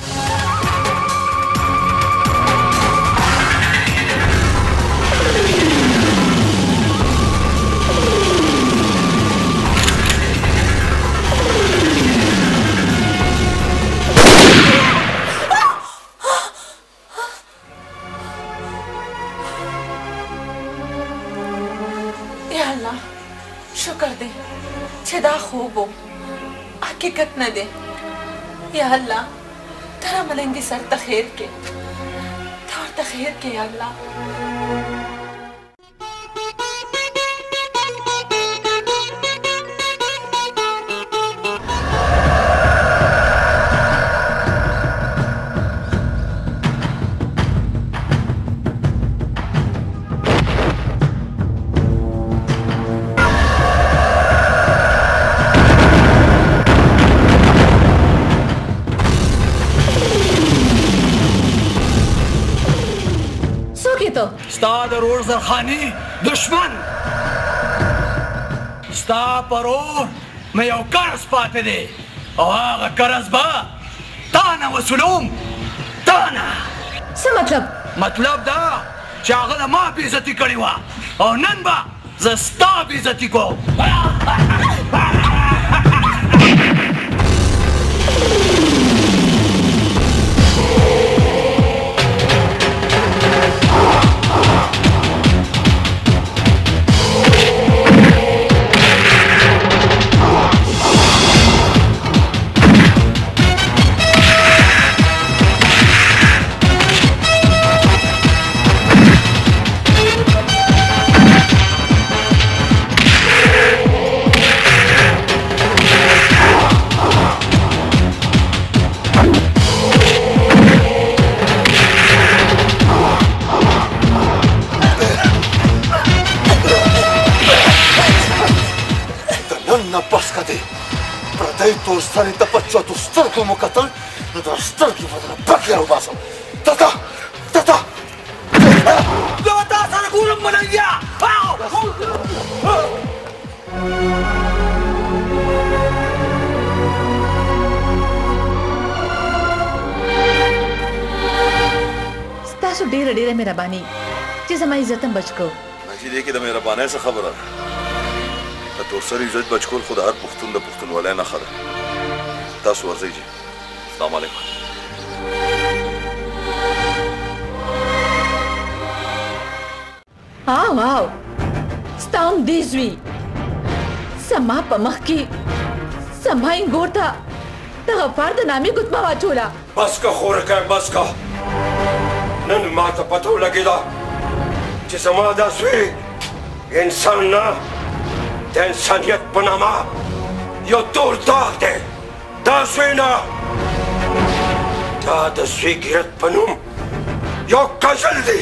یا الله شکر دی چې دا خوب و حقیقت نه دی. یا الله ترا ملنګي سر ته خیر کې تا ورته خیر کې یا الله. ستا د رور زرخاني دشمن ستا پر اور مې یو قرض پاتې دی او هغه قرض به تا نه وصولوم تا نه. څه مطلب؟ مطلب دا چې هغه د ما بېعزتي کړې وه او نن به زه ستا بېعزتي کوم. خدای تور سرې ته په چتو سترګو مو کتل نو دا سترګې به درنه پکې راوباسم تاته تاته زه به تا سره ګورم ملنګیا ستاسو ډېره ډېره مهرباني چې زما عزت هم بچ کو نجي دې کې د مهربانۍ څه خبره ده د تورسري عزت بچ کول خو د هر پښتون د پښتونولۍ نښه ده تاسو ورځئ جي السلام علیکم ها واو ستا هم دې زوی زما په مخ کې زما انګور ته د غفار د نامې ګوتمه واچوله بس که خورکه بس که نن ما ته پته ولګېده چې زما دا زوی انسان نه د انسانیت په نامه یو تور داغ دی دا زوی نه دا د زوی ګیرت په نوم یو کژل دی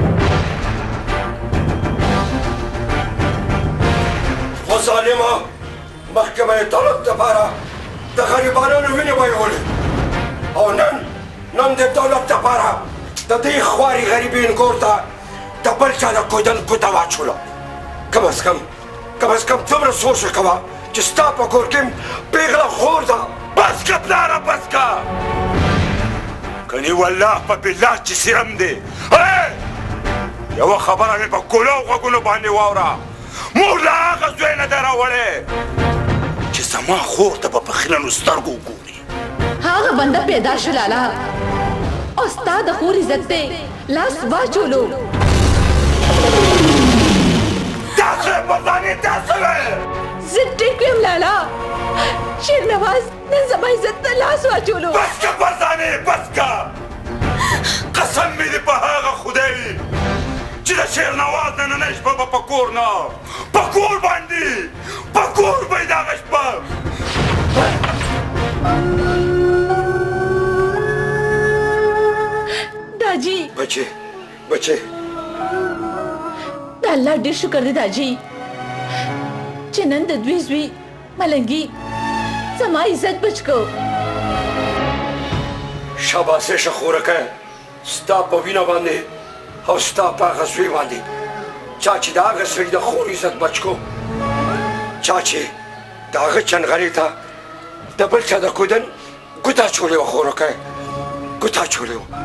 خو ظالمه مخکې به یې دولت دپاره د غریبانو وینې ویولې او نن نن د دولت دپاره د دې خوارې غریبې انګور ته د بل چا د کویدل ګوته واچوله کم از کم کم از کم دومره سوچ وکوه چې ستا په کور کې پیغله خور ده بس که پلاره بس که کنی والله په بالله چې سیرم دی یوه خبره مې په کولو غوږونو باندې واوره مور له هغه زوی نه دی راوړی چې زما خور ته به په خیرنو سترګو وګوري هغه بنده پیدا شو لالا او ستا د خور عزت ته لاس واچولو تاسو یې پردانې تاسو یې زه ټیک یم لالا شیرنواز نن زما عزت ته لاس واچولو بس که پردانې بس که قسم مې دې په هغه خدای چې د شیرنواز نننۍ شپه به په کور نه په کور باندې په کور به یې دغه شپه दाजी बच्चे बच्चे د الله ډېر شکر دی داجي چې نن د دوی زوی ملنګي زما عزت بچ کو شاباسې شه خورکه ستا په وینه باندې او ستا په هغه زوی باندې چا چې د هغه سړي د خور عزت بچ کو چا چې د هغه چنغلې ته د بل چا د کودن ګوته اچولې وه خورکه ګوته اچولې وه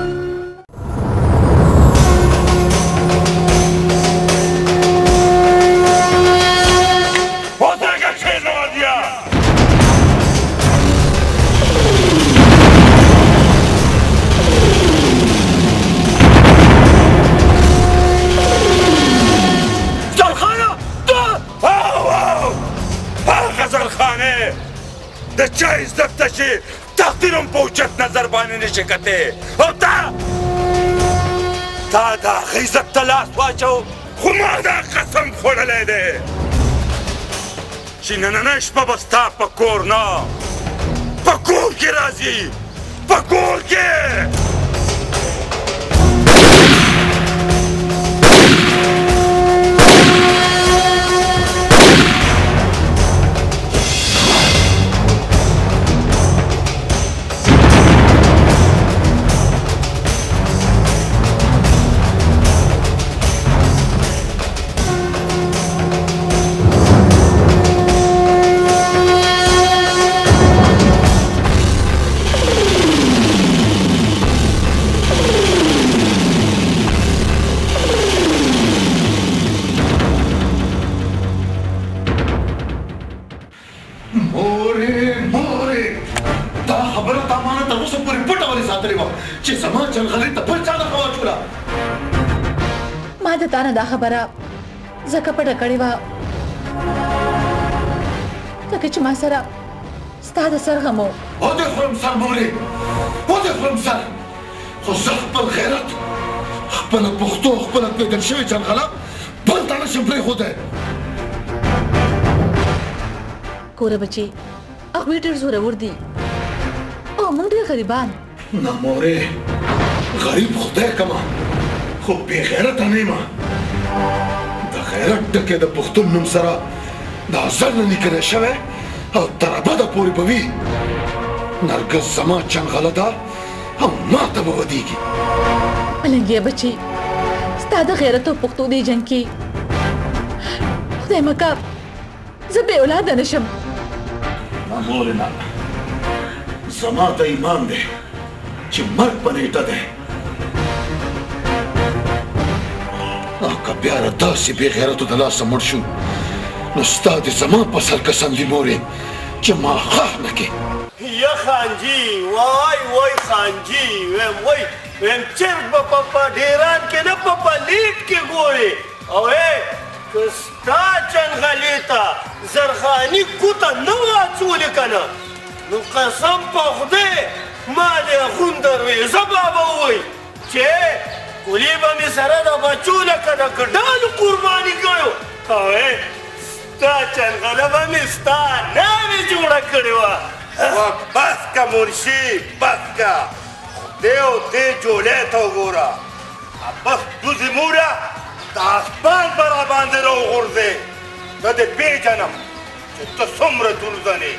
د چا عزت ته چې تقدیر هم په اوچت نظر باندې نشي کتی او تا تا د هغه عزت ته لاس واچو خو ما دا قسم خوړلی دی چې نننۍ شپه به ستا په کور نه په کور کې راځي په کور کې ما د تا نه دا خبره ځکه پټه کړې وه ځکه چې ما سره ستا د سر غم و ودې خورم سر مورې ودې خورم سر خو زه خپل غیرت خپله پښتو خپله پیدل شوې چنغله بل ته نشم پرېښودی کوره بچې هغوی ډېر زورور دي او موږ ډېر غریبان نه مورې غریب خدای کما خو بې غیرته نه یم د غیرت ټکی د پښتون نوم سره د ازل نه لیکنی شوی او تر ابده پورې به وي نرګس زما چنغله ده او ما ته به ودیږي. ملنګیا بچي ستا د غیرت او پښتو دې جنګ کې خدای مکا زه بې اولاده نشم. نه مورې نه زما ته ایمان دی چې مرګ په نیټه دی او که بیا را داسې بې غیرتو د لاسه مړ شو نو ستا د زما په سر قسم وي مورې چې ما خښ نه کې. یا خانجي وای وای خانجي ویم وای ویم چرګ به په ډیران کې نه په پلیټ کې ګوري او ای که ستا چنغلې ته زرخاني کوته نه واچولې که نه نو قسم په خدای ما دې خون درویزه بابا ووایي چې ګولې به مې سره د بچو لکه د ګډالو قرباني کړو او ای ستا چنغله به مې ستا ناوې جوړه کړې وه. بس کا مرشي بس کا خدای او دې جوړې ته وګوره بس دوزې موره د اسمان به را باندې راوغورځې زه دې پېژنم چې ته څومره درزن یې.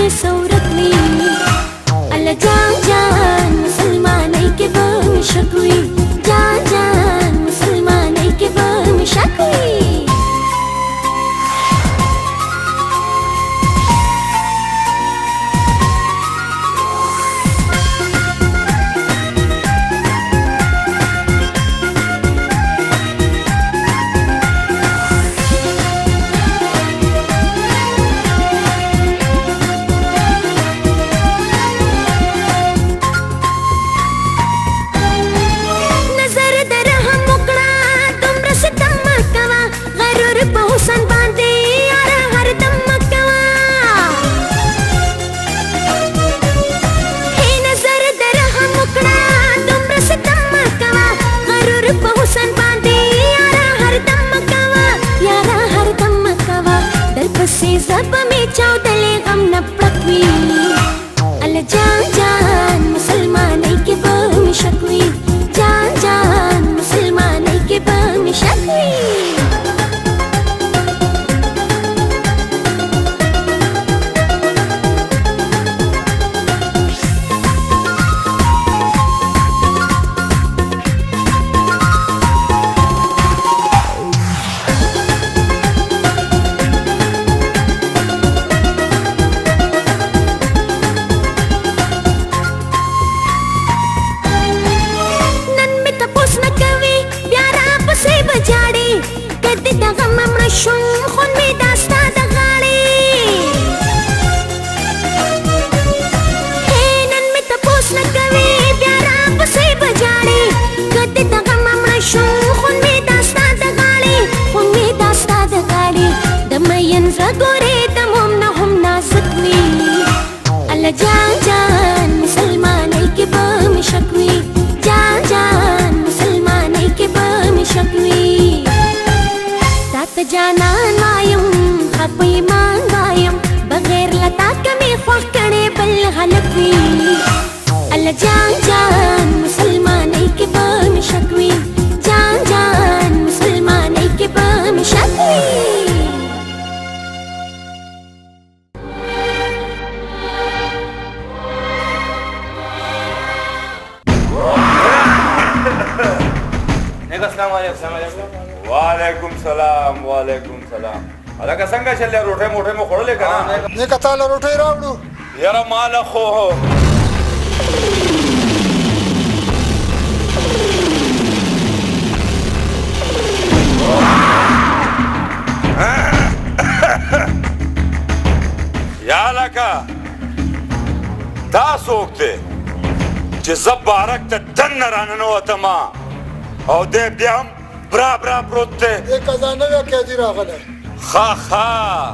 صورت وي الله جان جان مسلمانۍ کې به مې شک وي جان جان مسلمانۍ کې به مې شک وي او دې بیا هم برا برا پروت دی دې قضا نوی قیدي راغلی ښه ښه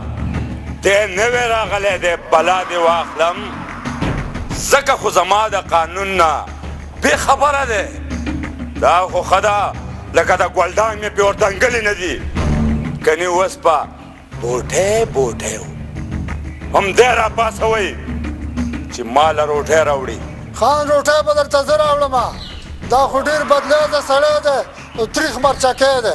دې نوی راغلی دی بلا دې واخلم ځکه خو زما د قانون نه بې خبره دی دا خو ښه ده لکه د ګلدان مې پې ورتنګلې نه دي کنې اوس به بوټی بوټی و همدې راپاڅوئ چې ما له روټۍ راوړي خان روټۍ به درته زه راوړمه دا خو ډېر بدلیده سړی دی او تریخ مرچکی دی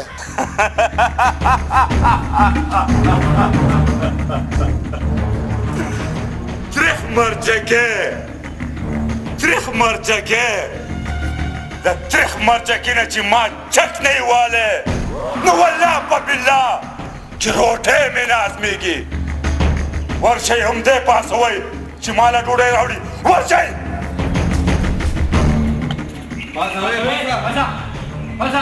تریخ مرچکی تریخ مرچکی د تریخ مرچکي نه چې ما چک نه یې والی نو والله په بالله چې روټۍ مې نه ازمېږي ورشئ همدې پاڅوئ چې ما له ډوډۍ راوړي ورشئ پاسا پاسا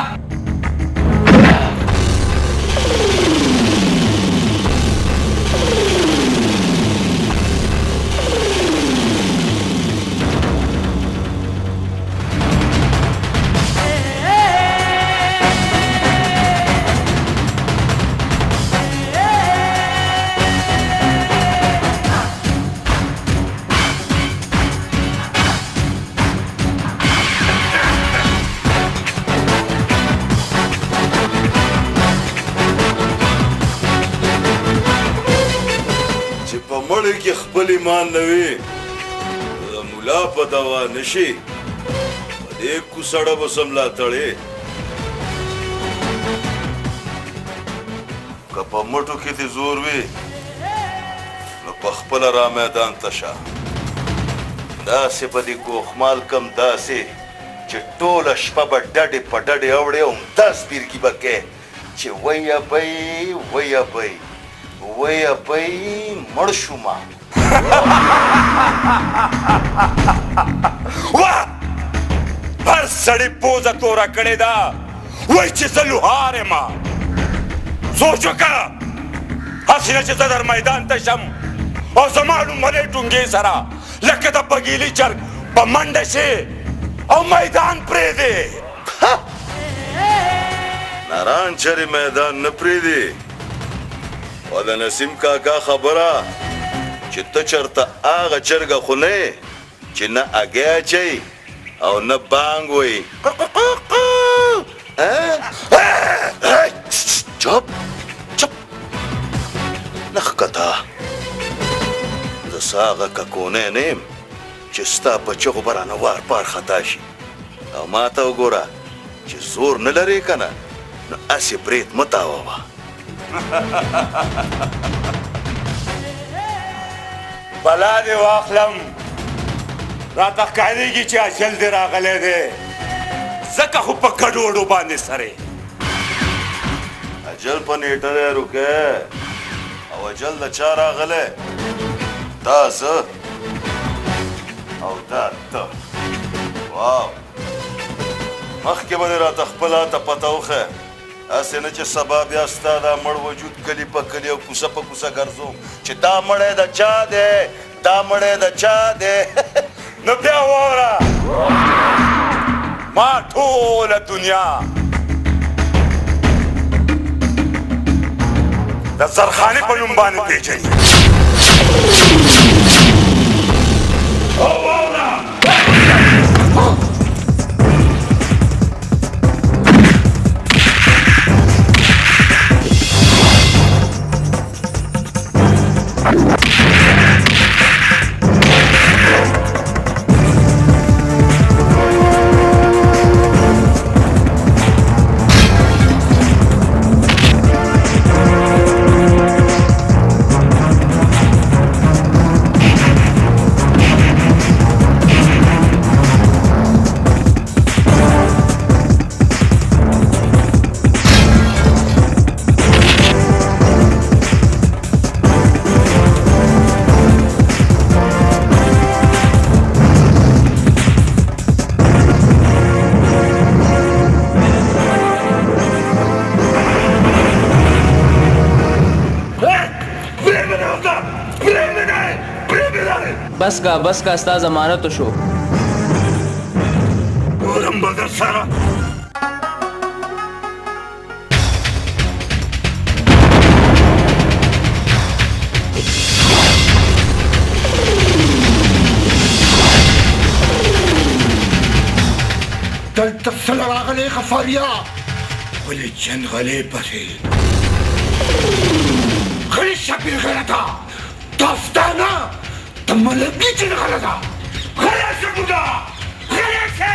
مړی کې خپل ایمان نه وي د ملا په دوا نشي په دې کوسړه به سملا تړې که په مټو کې دې زور وي نو پخپله را میدان ته شه داسې به دې ګوښمال کم داسې چې ټوله شپه به ډډې په ډډې اوړې او همداس پیرګي به کوې چې ویه بی ویه بی ویه بی مړ شومه واه هر سړی پوزه توره کړې ده وایي چې زه لوهار یم سوچ وکړه هسې نه چې زه در میدان ته شم او زما لومړی ټونګې سره لکه د بګیلي چرګ په منډه شي او میدان پرېږدي ناران چرې میدان نه پرېږدي او د نسیم کاکا خبره چې ته چېرته هغه چرګه خو نه یې چې نه اګی اچوي او نه بانګ وایي چپ چپ نه ښکته زه څه هغه ککونی نه یم چې ستا په چغو به رانه وار پار خطا شي او ما ته وګوره چې زور نه لرې که نه نو هسې برید مه تاووه بلا دې واخلم راته ښکارېږي چې اجل دې راغلی دی ځکه خو په ګډوډو باندې سره اجل په نیټه دی روکې او اجل د چا راغلی دا زه او دا ته واو مخکې به دې راته خپله ته پته وښیه هسې نه چې سبا بیا ستا دا مړ وجود کلي په کلي او کوڅه په کوڅه ګرځوم چې دا مړی د چا دی دا مړی د چا دی نو بیا واوره ما ټوله دنیا د زرخانې په نوم باندې پېژني बस का बस का अस्ता जमानत तो शो ورم به در سره دلته څه راغلی غفاریا ولې جنغلې پسې غلی شپیر غلطه داستانه ته ملګري جنغله ده غلی شه بوډا غلی شه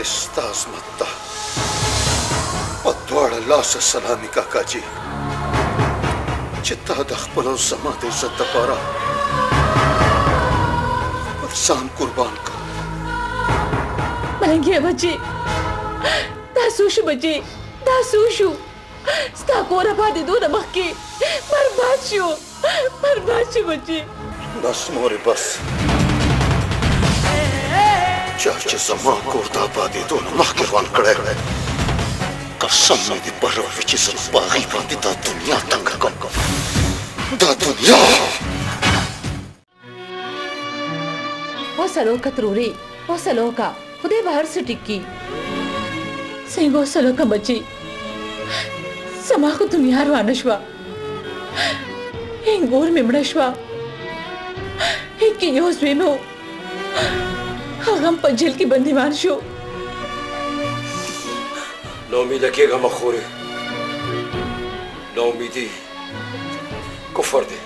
کې ستا عظمت ده په دواړه لاسه سلامي کاکا جي چې تا د خپل او زما د عزت دپاره پر ځان قربان کړ ملنګي بچي دا څه شو بچي دا څه شو ستا کور آبادېدو نه مخکې برباد شو برباد شو بچي بس مورې بس چا چې زما کور د آبادېدو نه مخکې روان کړی قسم مې دې پر وي چې زه په هغې باندې دا دنیا تنګه کړم دا دنیا حوصله وکړه ترورې حوصله وکړه خدای به هر څه ټیک کړي څنګه حوصله وکړه بچي زما خو دنیا روانه شوه هنګور مې مړه شوه هیڅ یو زوی مې و هغه هم په جیل کې بندیوان شو ناامیده کېږه مه خورې ناامیدي کفر دی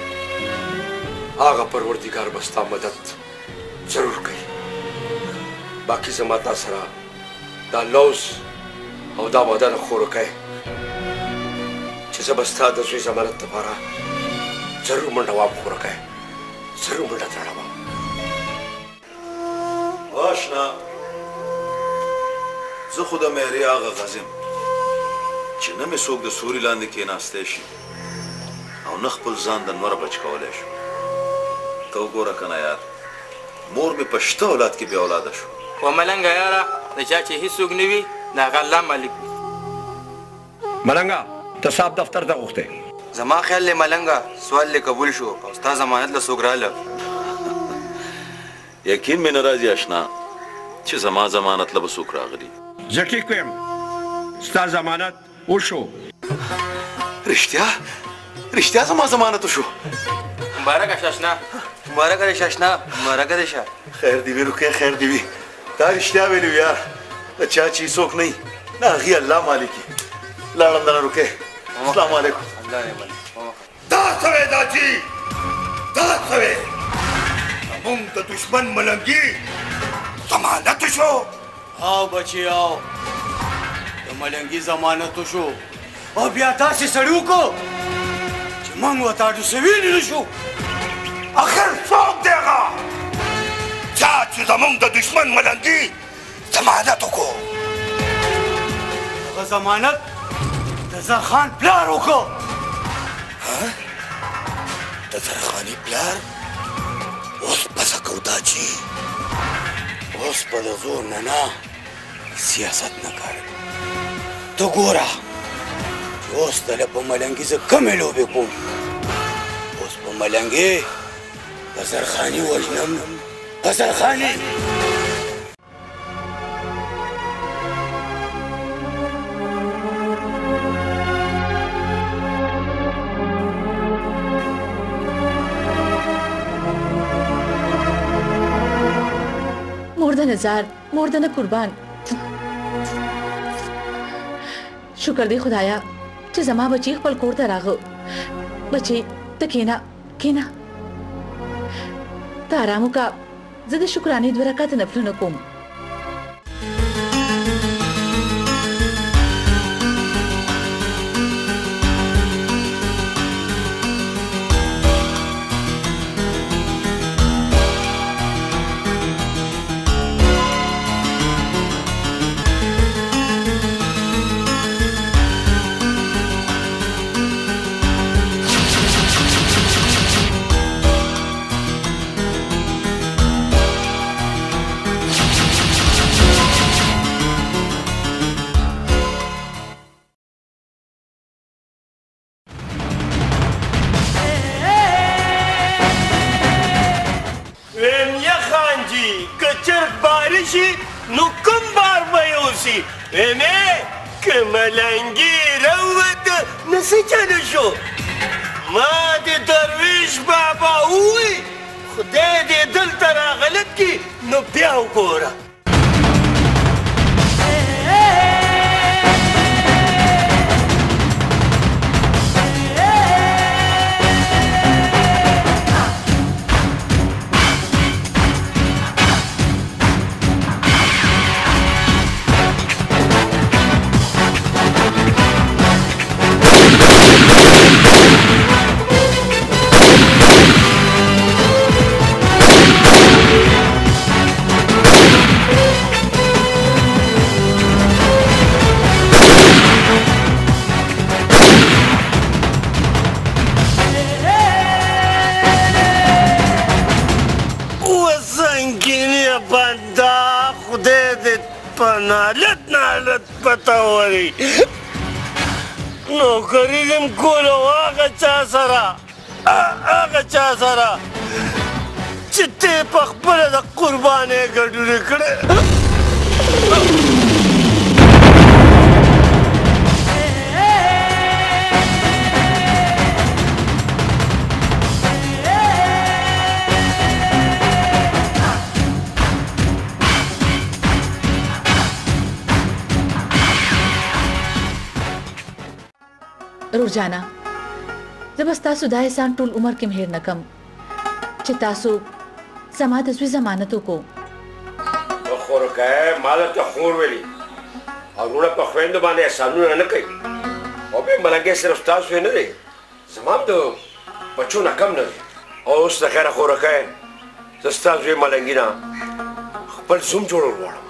هغه پروردګار به ستا مدد ضرور کوي باقي زما تا سره دا لوز او دا وعده نه خور کوي چې زه به ستا د زوی ضمانت دپاره ضرور منډه وام خوره کوي ضرور منډه تړوم آشنا زه خو د مهرې هغه غزم چې نه مې څوک د سوري لاندې کېناستی شي او نه خپل ځان د نوره بچ کولی شو ته وګوره که نه یار مور مې په شته اولاد کې بې اولاده شو و ملنګه یاره د چا چې هېڅوک نه وي د هغه الله مالک وي ملنګه ته صاحب دفتر ته غوښتی زما خیال دی ملنګه سوال دې قبول شو او ستا ضمانت له څوک راله یقین مې نه راځي اشنا چې زما ضمانت له به څوک راغلي زه ټیک ویم ستا ضمانت وشو رښتیا رښتیا زما ضمانت وشو مبارکه شاشنا مبارکه دې شاشنا مبارکه دې شه خیر دې وي رقیه خیر دې وي دا رښتیا ویلي وو یار د چا چې څوک نه وي نه هغې الله مالکي لاړم دنه رقیه السلام علیکم الله دې مالک دا څه وی دا چې دا څه وی زموږ د دشمن ملنګي ضمانت شو او بچی او د ملنګي ضمانت شو او بیا داسې سړي وکړو چې موږ ورته اډوسه ویلي نه شو آخر څوک دی هغه چا چې زموږ د دشمن ملنګي ضمانت وکړو هغه ضمانت د زرخان پلار وکړو د زرخاني پلار اوس پسه کو دا چې اوس په د زور نه نه سیاست نه کوي ته ګوره چې اوس دله په ملنګي زه کمې لوبې کوم اوس په ملنګي په زرخاني وژنم په زرخاني مردن هزار مردن قربان شکر دی خدایا چې زما بچی خپل کور ته راغو بچی ته کېنه کېنه ته آرام وکړه زه د شکرانې دوه رکعته نفلونه کوم نو کوم بار به یوسي ویمې که ملنګي راووته نو څه چلو شو ما د درویش بابا ووی خدای دې دلته راغلط کړي نو بیا وګوره بنده خدای دې په نالت نالت پتاوري نوکري دې م کوله هغه چا سره هغه چا سره چې ته په خپله د قربانۍ ګډونې کړې روزانا زه به ستاسو دا احسان ټول عمر کې هېر نه کم چې تاسو زما د زوی ضمانت وکړو خورکه ما درته خور ویلي او وروڼه په خویندو باندې احسانونه نه کوي او بیا ملنګی صرف ستاسو یې نه دی زما هم د بچو نه کم نه دی او اوس د خیره خورکه زه ستا زوی ملنګي نه خپل زوم جوړول غواړم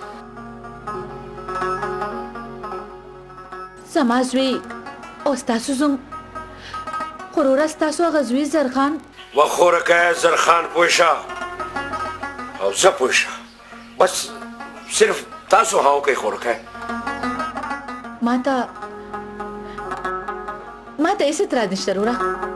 زما زوی او ستاسو زوم خو وروره ستاسو هغه زوی زرخان و خورکه زرخان پوه شه او زه پوه شه بس صرف تاسو هاو کوي خورکه ما ته ما ته هېڅ اعتراض نشته وروره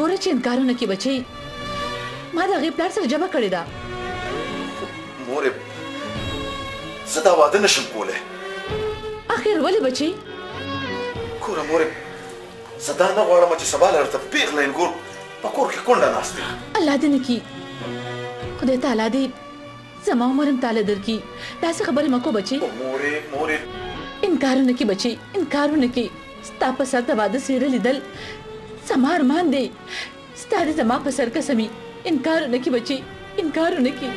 ګوره چې انکارونه کې بچي ما د هغې پلار سره جبه کړې ده. مورې زه دا واده نشم کولی. اخر ولې بچي؟ ګوره مورې زه دا نه غواړم چې سبا له درته پېغله انګور په کور کې کونډه ناست دی. الله دې نه کي، خدای تعالی دې زما عمر هم تاله درکړي. داسې خبرې مه کو بچي. مورې مورې انکارونه کې بچي، انکارونه کې. ستا په سر د واده څېره لیدل زما ارمان دی. ستا دې زما په سر قسمي انکارونه کې بچي، انکارونه کې.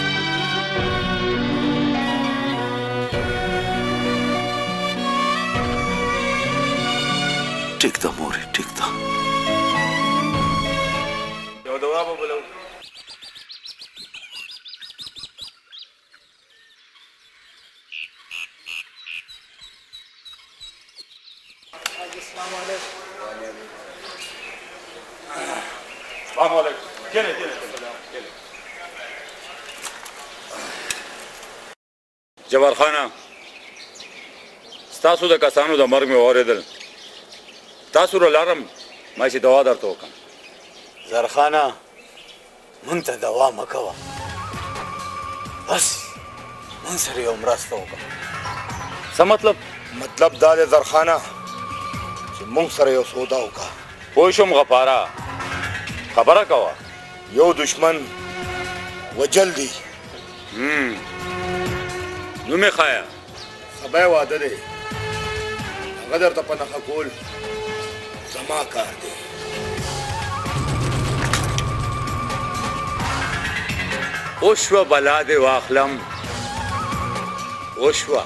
ټیک ده مورې ټیک ده. یو دوا به بلو. السلام علیکم. السلام علیکم. کینه کینه کینه. جبار خانه ستاسو د کسانو د مرګ مې واورېدل. تاسو را لارم ما چې دوا درته وکړم. زرخانه مونږ ته دوا مه کوه، بس مونږ سره یو مرسته وکړه. څه مطلب؟ مطلب دا دی زرخانه چې مونږ سره یو سودا وکړه. پوه شوم غفاره، خبره کوه. یو دشمن وجل دی. نوم یې ښایه. سبا یې واده دی، هغه درته په نښه کول زما کار دی. وشوه بلا دې واخلم، وشوه.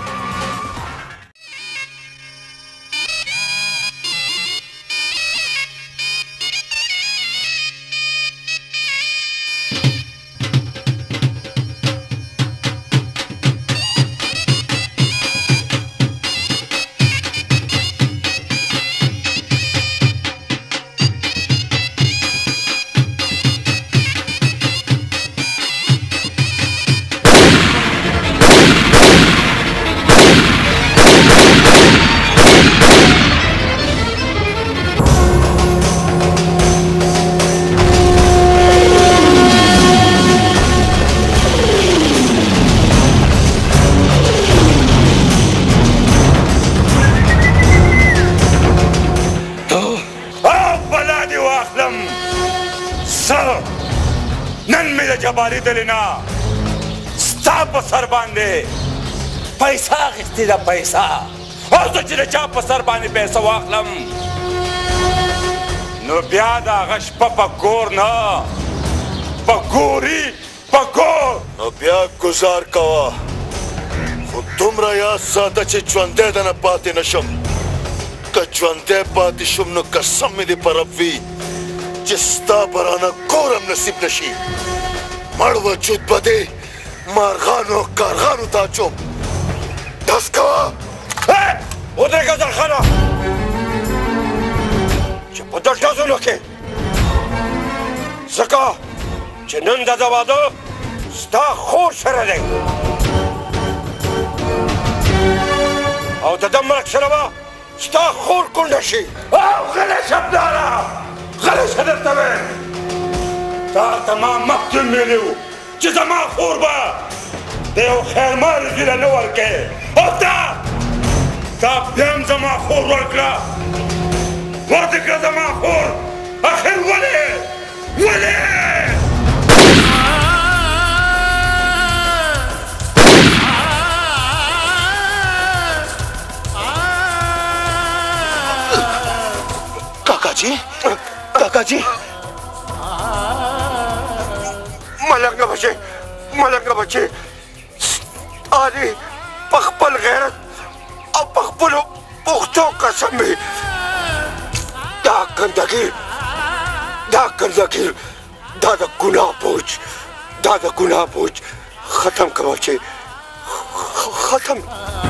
جباري دلینا ستا په سر باندې پیسې اخیستې ده، پیسې. او زه چې د چا په سر باندې پیسې واخلم نو بیا د هغه شپه په کور نه په ګوري په ګور. نو بیا ګزار کوه، خو دومره یاد ساته چې ژوندی دنه پاتې نشم. که ژوندی پاتې شم نو قسم مې دې په رب وي چې ستا به رانه کور هم نصیب نشي. مړ وجود به دې مارغانو کارغانو ته اچوم. داس کوه. ودرېږه زرخانه چې په دې ډزونو کې ځکه چې نن د ده واده ستا خور سره دی او د ده مرګ سره به ستا خور کونډه شي. او غلی شبداره، غلی شه درته وې. تا ته ما مخکې ویلي وو چې زما خور به د یو خیرمال ږیره نه ورکوې، او تا تا بیا هم زما خور ورکړه. ورته کړه زما خور. اخر ولې ولې کاکاجي کاکاجي ملنګه بچې ملنګه بچې علي په خپل غیرت او په خپلو پښتو قسم مې دا کندګیر دا کندګیر دا د ګناه بوج دا د ګناه بوج ختم که بچې ختم.